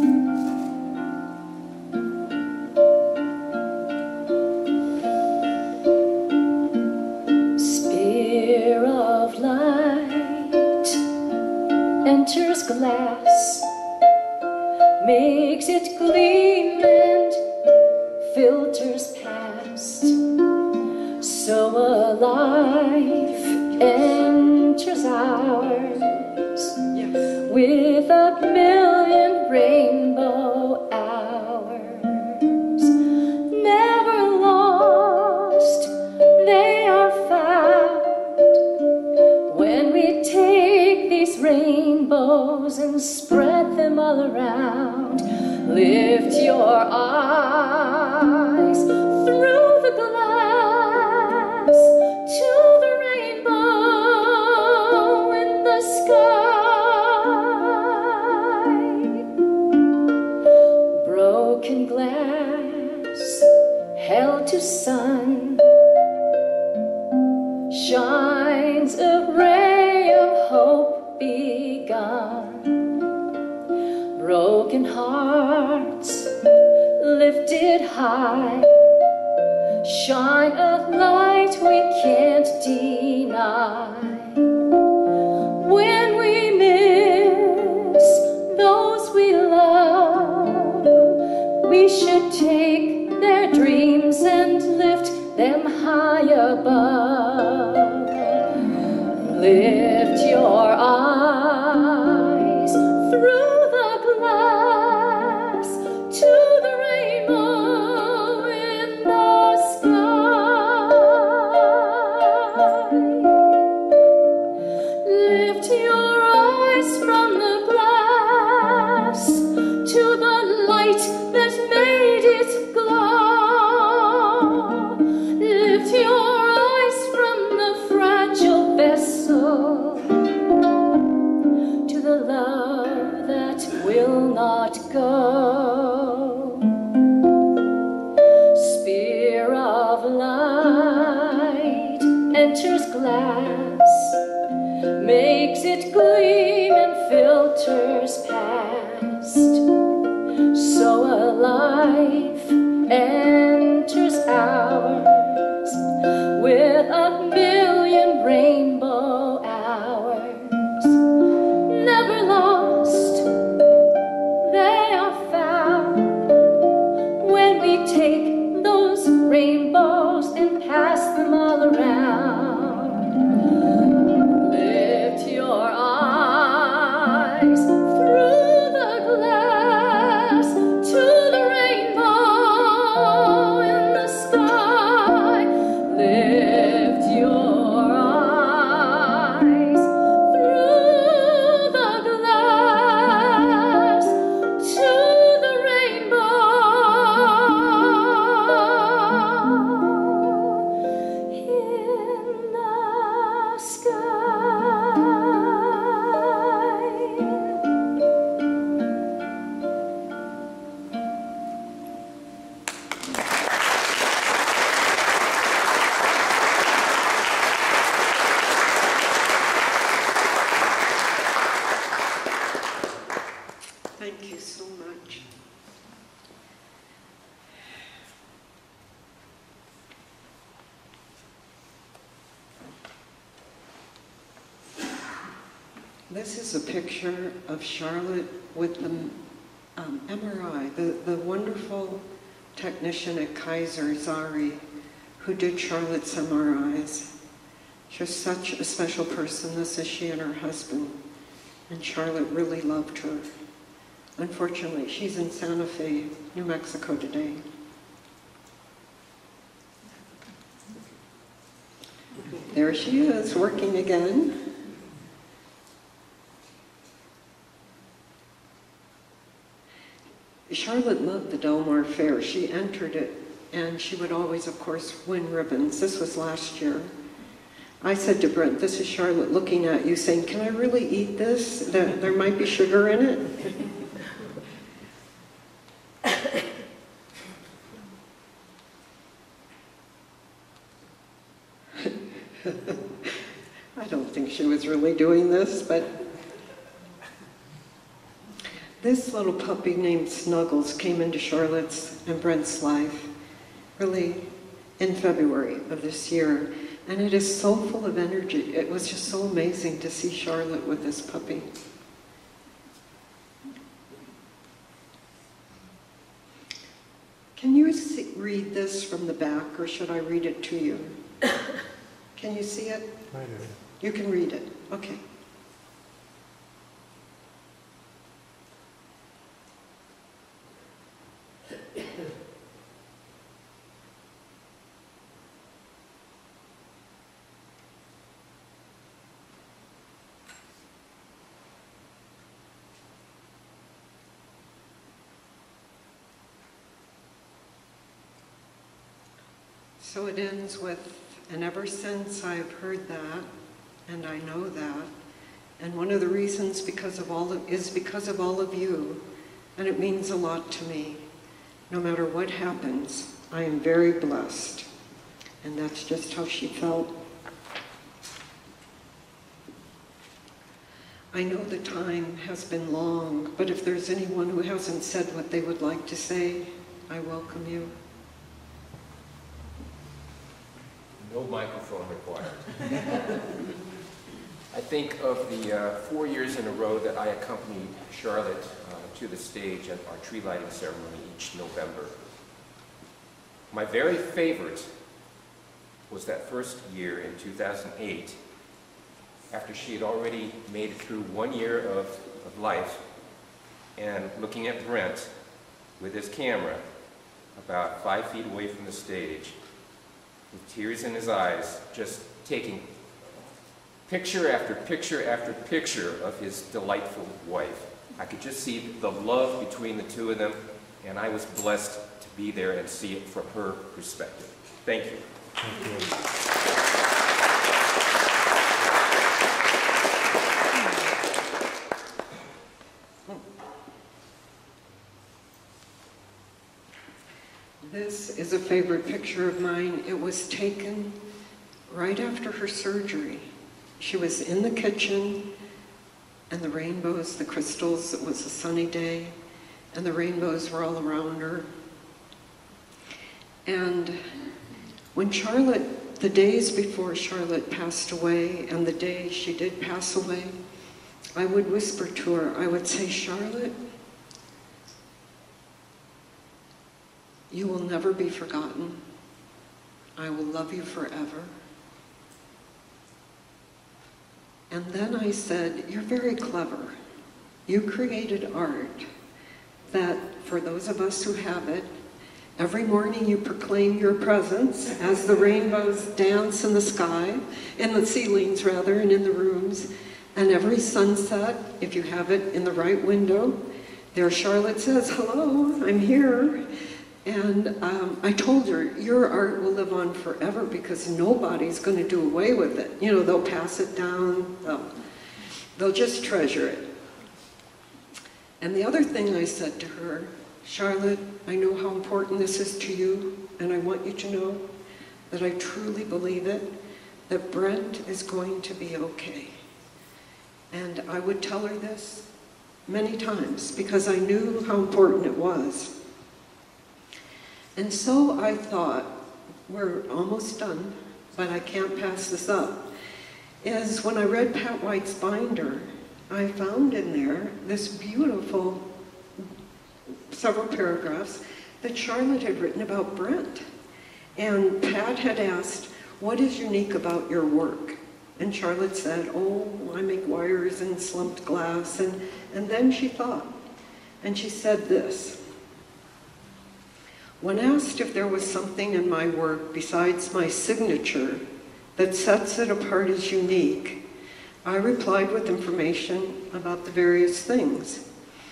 [SPEAKER 12] Spear of light enters glass, makes it gleam and filters past. So a life enters ours, yes, with a million rainbow hours. Never lost, they are found when we take these rainbows and spread them all around. Lift your eyes through the glass to the rainbow in the sky. Broken glass held to sun shines a ray of hope begun. Broken hearts lifted high shine a light we can't deny. When we miss those we love, we should take their dreams and lift them high above. Lift your eyes through the glass to the rainbow in the sky. Lift your eyes from the glass to the light that made it glow. Lift your eyes from the fragile vessel to the love that will not go. Spear of light enters glass, makes it gleam and filters past. So a life enters ours with a million rainbow hours. Never lost, they are found when we take those rainbows and pass them all around. Lift your eyes through the glass to the rainbow in the sky.
[SPEAKER 1] This is a picture of Charlotte with the um, M R I, the, the wonderful technician at Kaiser, Zari, who did Charlotte's M R Is. She was such a special person. This is she and her husband. And Charlotte really loved her. Unfortunately, she's in Santa Fe, New Mexico today. There she is, working again. Charlotte loved the Del Mar Fair. She entered it, and she would always, of course, win ribbons. This was last year. I said to Brent, this is Charlotte looking at you saying, can I really eat this? There, there might be sugar in it. I don't think she was really doing this, but this little puppy named Snuggles came into Charlotte's and Brent's life really in February of this year. And it is so full of energy. It was just so amazing to see Charlotte with this puppy. Can you see, read this from the back, or should I read it to you? Can you see it?
[SPEAKER 4] I do.
[SPEAKER 1] You can read it. Okay. So it ends with, and ever since I've heard that, and I know that, and one of the reasons because of all of, is because of all of you, and it means a lot to me. No matter what happens, I am very blessed. And that's just how she felt. I know the time has been long, but if there's anyone who hasn't said what they would like to say, I welcome you.
[SPEAKER 13] No microphone required. I think of the uh, four years in a row that I accompanied Charlotte uh, to the stage at our tree lighting ceremony each November. My very favorite was that first year in two thousand eight, after she had already made it through one year of, of life, and looking at Brent with his camera about five feet away from the stage, with tears in his eyes, just taking picture after picture after picture of his delightful wife. I could just see the love between the two of them, and I was blessed to be there and see it from her perspective. Thank you.
[SPEAKER 4] Thank you.
[SPEAKER 1] This is a favorite picture of mine. It was taken right after her surgery. She was in the kitchen, and the rainbows, the crystals, it was a sunny day, and the rainbows were all around her. And when Charlotte, the days before Charlotte passed away, and the day she did pass away, I would whisper to her, I would say, Charlotte, you will never be forgotten. I will love you forever. And then I said, you're very clever. You created art that, for those of us who have it, every morning you proclaim your presence as the rainbows dance in the sky, in the ceilings rather, and in the rooms. And every sunset, if you have it in the right window, there Charlotte says, hello, I'm here. And um, I told her, your art will live on forever because nobody's going to do away with it. You know, they'll pass it down, they'll, they'll just treasure it. And the other thing I said to her, Charlotte, I know how important this is to you, and I want you to know that I truly believe it, that Brent is going to be okay. And I would tell her this many times because I knew how important it was. And so I thought, we're almost done, but I can't pass this up, is when I read Pat White's binder, I found in there this beautiful, several paragraphs that Charlotte had written about Brent. And Pat had asked, what is unique about your work? And Charlotte said, oh, I make wires and slumped glass. And, and then she thought, and she said this: when asked if there was something in my work besides my signature that sets it apart as unique, I replied with information about the various things.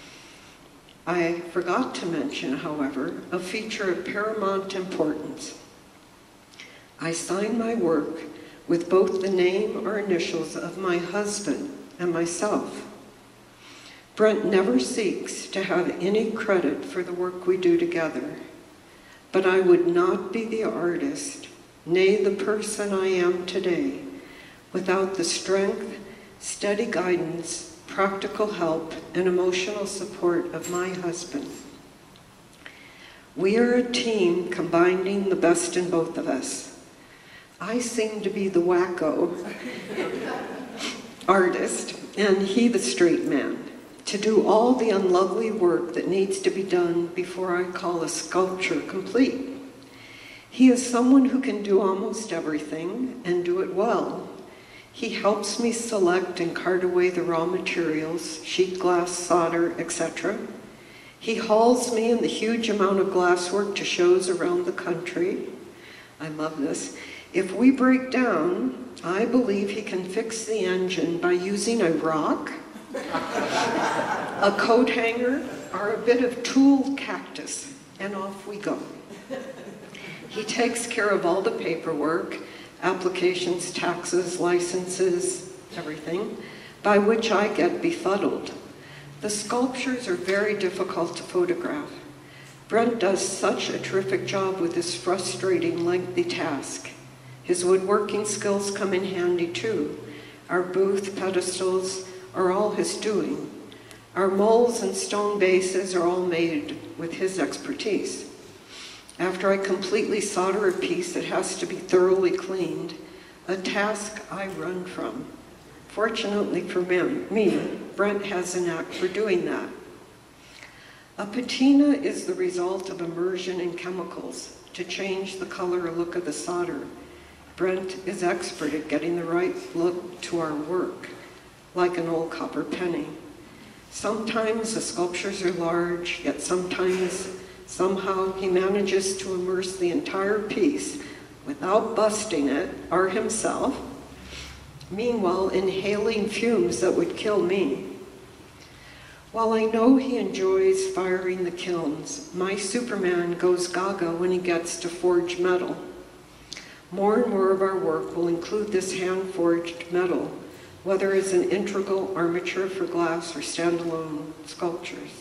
[SPEAKER 1] I forgot to mention, however, a feature of paramount importance. I sign my work with both the name or initials of my husband and myself. Brent never seeks to have any credit for the work we do together, but I would not be the artist, nay, the person I am today, without the strength, steady guidance, practical help, and emotional support of my husband. We are a team combining the best in both of us. I seem to be the wacko artist, and he the straight man, to do all the unlovely work that needs to be done before I call a sculpture complete. He is someone who can do almost everything and do it well. He helps me select and cart away the raw materials, sheet glass, solder, et cetera. He hauls me in the huge amount of glasswork to shows around the country. I love this. If we break down, I believe he can fix the engine by using a rock, a coat hanger, or a bit of tool cactus, and off we go. He takes care of all the paperwork, applications, taxes, licenses, everything, by which I get befuddled. The sculptures are very difficult to photograph. Brent does such a terrific job with this frustrating, lengthy task. His woodworking skills come in handy too. Our booth pedestals are all his doing. Our molds and stone bases are all made with his expertise. After I completely solder a piece, it has to be thoroughly cleaned, a task I run from. Fortunately for me, Brent has a knack for doing that. A patina is the result of immersion in chemicals to change the color or look of the solder. Brent is expert at getting the right look to our work, like an old copper penny. Sometimes the sculptures are large, yet sometimes, somehow, he manages to immerse the entire piece without busting it, or himself, meanwhile inhaling fumes that would kill me. While I know he enjoys firing the kilns, my Superman goes gaga when he gets to forge metal. More and more of our work will include this hand-forged metal, whether as an integral armature for glass or standalone sculptures.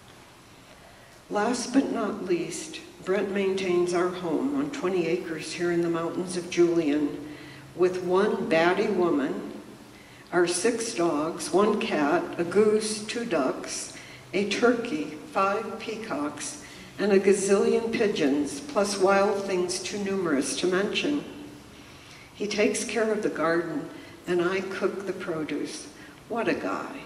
[SPEAKER 1] Last but not least, Brent maintains our home on twenty acres here in the mountains of Julian, with one batty woman, our six dogs, one cat, a goose, two ducks, a turkey, five peacocks, and a gazillion pigeons, plus wild things too numerous to mention. He takes care of the garden, and I cook the produce. What a guy.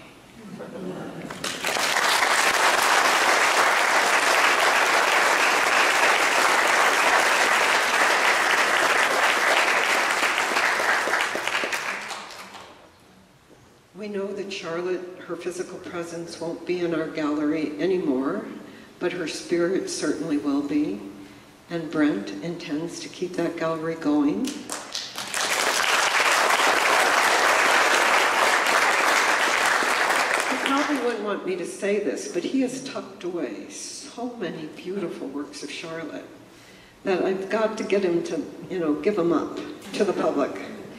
[SPEAKER 1] We know that Charlotte, her physical presence won't be in our gallery anymore, but her spirit certainly will be, and Brent intends to keep that gallery going. He probably wouldn't want me to say this, but he has tucked away so many beautiful works of Charlotte that I've got to get him to, you know, give them up to the public.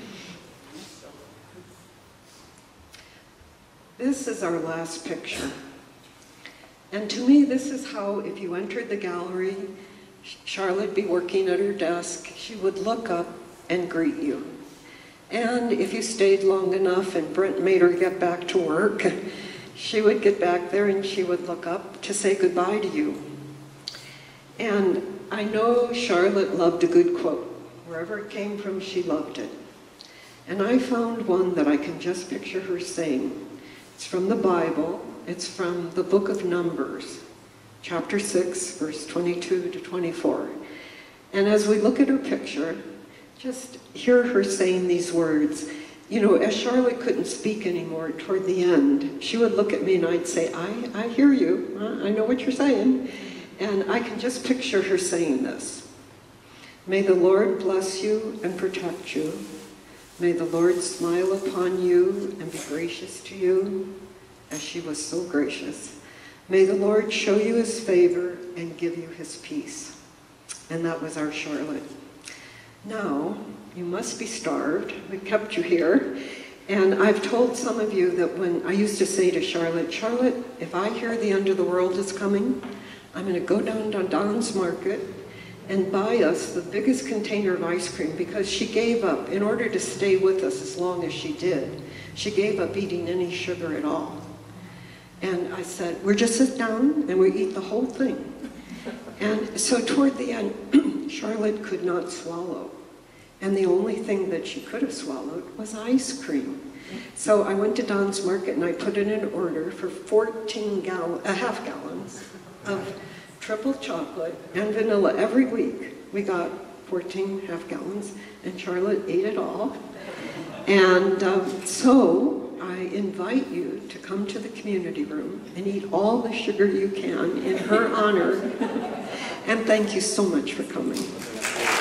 [SPEAKER 1] This is our last picture. And to me, this is how, if you entered the gallery, Charlotte be working at her desk, she would look up and greet you. And if you stayed long enough and Brent made her get back to work, she would get back there and she would look up to say goodbye to you. And I know Charlotte loved a good quote. Wherever it came from, she loved it. And I found one that I can just picture her saying. It's from the Bible. It's from the book of Numbers, chapter six, verse twenty-two to twenty-four. And as we look at her picture, just hear her saying these words. You know, as Charlotte couldn't speak anymore toward the end, she would look at me and I'd say, I, I hear you. I know what you're saying. And I can just picture her saying this. May the Lord bless you and protect you. May the Lord smile upon you and be gracious to you, as she was so gracious. May the Lord show you his favor and give you his peace. And that was our Charlotte. Now, you must be starved. We kept you here. And I've told some of you that when I used to say to Charlotte, Charlotte, if I hear the end of the world is coming, I'm going to go down to Don's Market and buy us the biggest container of ice cream, because she gave up, in order to stay with us as long as she did, she gave up eating any sugar at all. And I said, we'll just sit down and we eat the whole thing. And so toward the end, Charlotte could not swallow. And the only thing that she could have swallowed was ice cream. So I went to Don's Market and I put in an order for fourteen gallon, uh, half gallons of triple chocolate and vanilla every week. We got fourteen half gallons, and Charlotte ate it all. And um, so I invite you to come to the community room and eat all the sugar you can in her honor. And thank you so much for coming.